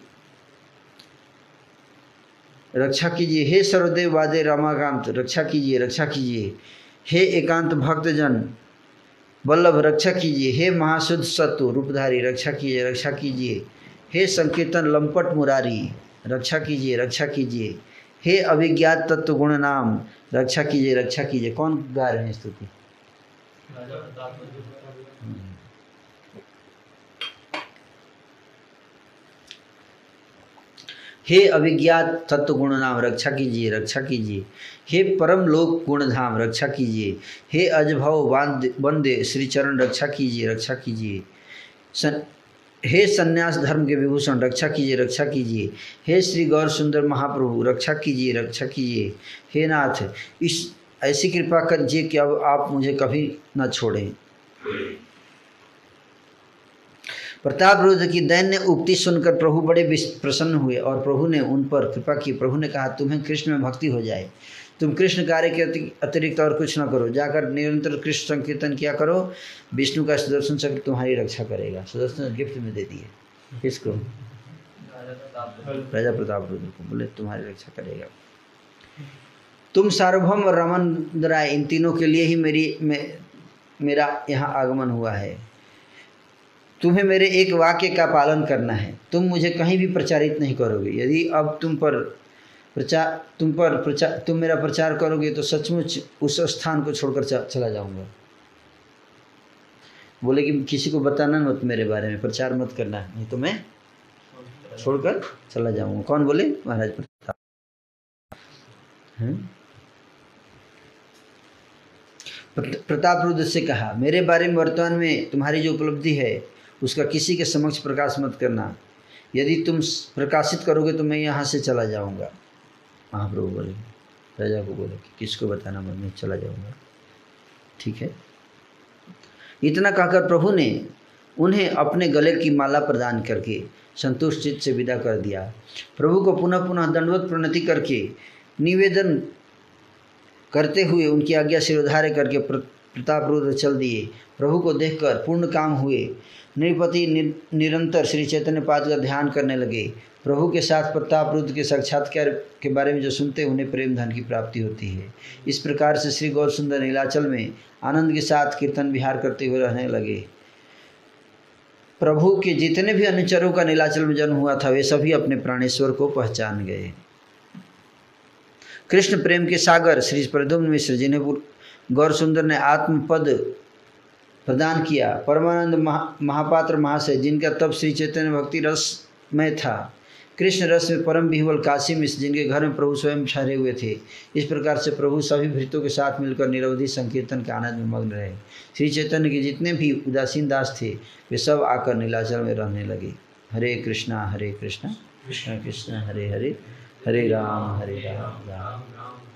रक्षा कीजिए। हे सर्वदेव वादे रमाकांत, रक्षा कीजिए, रक्षा कीजिए। हे एकांत भक्तजन वल्लभ, रक्षा कीजिए। हे महाशुद्ध सत्व रूपधारी, रक्षा कीजिए, रक्षा कीजिए। हे संकीर्तन लंपट मुरारी, रक्षा कीजिए, रक्षा कीजिए। हे अभिज्ञात तत्व गुण नाम, रक्षा कीजिए, रक्षा कीजिए। कौन गा रहे हैं स्तुति? राजा प्रताप रुद्र। हे अभिज्ञात तत्व गुण नाम, रक्षा कीजिए, रक्षा कीजिए। हे परम लोक गुण धाम, रक्षा कीजिए। हे अजभव वंदे श्री चरण, रक्षा कीजिए, रक्षा कीजिए। सन हे सन्यास धर्म के विभूषण, रक्षा कीजिए, रक्षा कीजिए। हे श्री गौर सुंदर महाप्रभु, रक्षा कीजिए, रक्षा कीजिए। हे नाथ, इस ऐसी कृपा कीजिए कि अब आप मुझे कभी न छोड़ें। प्रताप रुद्र की दैन्य उक्ति सुनकर प्रभु बड़े प्रसन्न हुए और प्रभु ने उन पर कृपा की। प्रभु ने कहा, तुम्हें कृष्ण में भक्ति हो जाए, तुम कृष्ण कार्य के अतिरिक्त और कुछ न करो, जाकर निरंतर कृष्ण संकीर्तन किया करो, विष्णु का सुदर्शन चक्र तुम्हारी रक्षा करेगा। सुदर्शन गिफ्ट में दे दिए किसको? राजा प्रताप रुद्र को, बोले तुम्हारी रक्षा करेगा। तुम सार्वभौम और रमन राय, इन तीनों के लिए ही मेरी मे, मेरा यहाँ आगमन हुआ है। तुम्हें मेरे एक वाक्य का पालन करना है, तुम मुझे कहीं भी प्रचारित नहीं करोगे। यदि अब तुम पर प्रचार तुम पर प्रचार तुम मेरा प्रचार करोगे तो सचमुच उस स्थान को छोड़कर चला जाऊंगा। बोले कि किसी को बताना मत मेरे बारे में, प्रचार मत करना, नहीं तो मैं छोड़कर चला जाऊंगा। कौन बोले? महाराज प्रताप। प्रताप रुद्र से कहा, मेरे बारे में वर्तमान में तुम्हारी जो उपलब्धि है उसका किसी के समक्ष प्रकाश मत करना। यदि तुम प्रकाशित करोगे तो मैं यहाँ से चला जाऊँगा। महाप्रभु बोले, राजा को बोले कि किसको बताना मत, मैं चला जाऊँगा। ठीक है। इतना कहकर प्रभु ने उन्हें अपने गले की माला प्रदान करके संतुष्ट चित्त से विदा कर दिया। प्रभु को पुनः पुनः दंडवत प्रणति करके निवेदन करते हुए उनकी आज्ञा शिरोधार्य करके प्रताप रुद्र चल दिए। प्रभु को देखकर पूर्ण काम हुए नृपति निरंतर श्री चैतन्य पाद का ध्यान करने लगे। प्रभु के साथ प्रताप रुद्र के साक्षात्कार के बारे में जो सुनते उन्हें प्रेम धन की प्राप्ति होती है। इस प्रकार से श्री गौर सुंदर नीलाचल में आनंद के साथ कीर्तन विहार करते हुए रहने लगे। प्रभु के जितने भी अनुचरों का नीलाचल में जन्म हुआ था वे सभी अपने प्राणेश्वर को पहचान गए। कृष्ण प्रेम के सागर श्री प्रद्युम्न मिश्र, जिन्हें गौर सुंदर ने आत्मपद प्रदान किया, परमानंद महा, महापात्र महाशय, जिनका तब श्री चैतन्य भक्ति रस में था, कृष्ण रस में परम विह्वल काशी मिश्र, जिनके घर में प्रभु स्वयं ठहरे हुए थे। इस प्रकार से प्रभु सभी भृतों के साथ मिलकर निरवधि संकीर्तन के आनंद में मग्न रहे। श्री चैतन्य के जितने भी उदासीन दास थे वे सब आकर नीलाचल में रहने लगे। हरे कृष्णा हरे कृष्णा कृष्णा कृष्णा हरे हरे, हरे राम हरे राम राम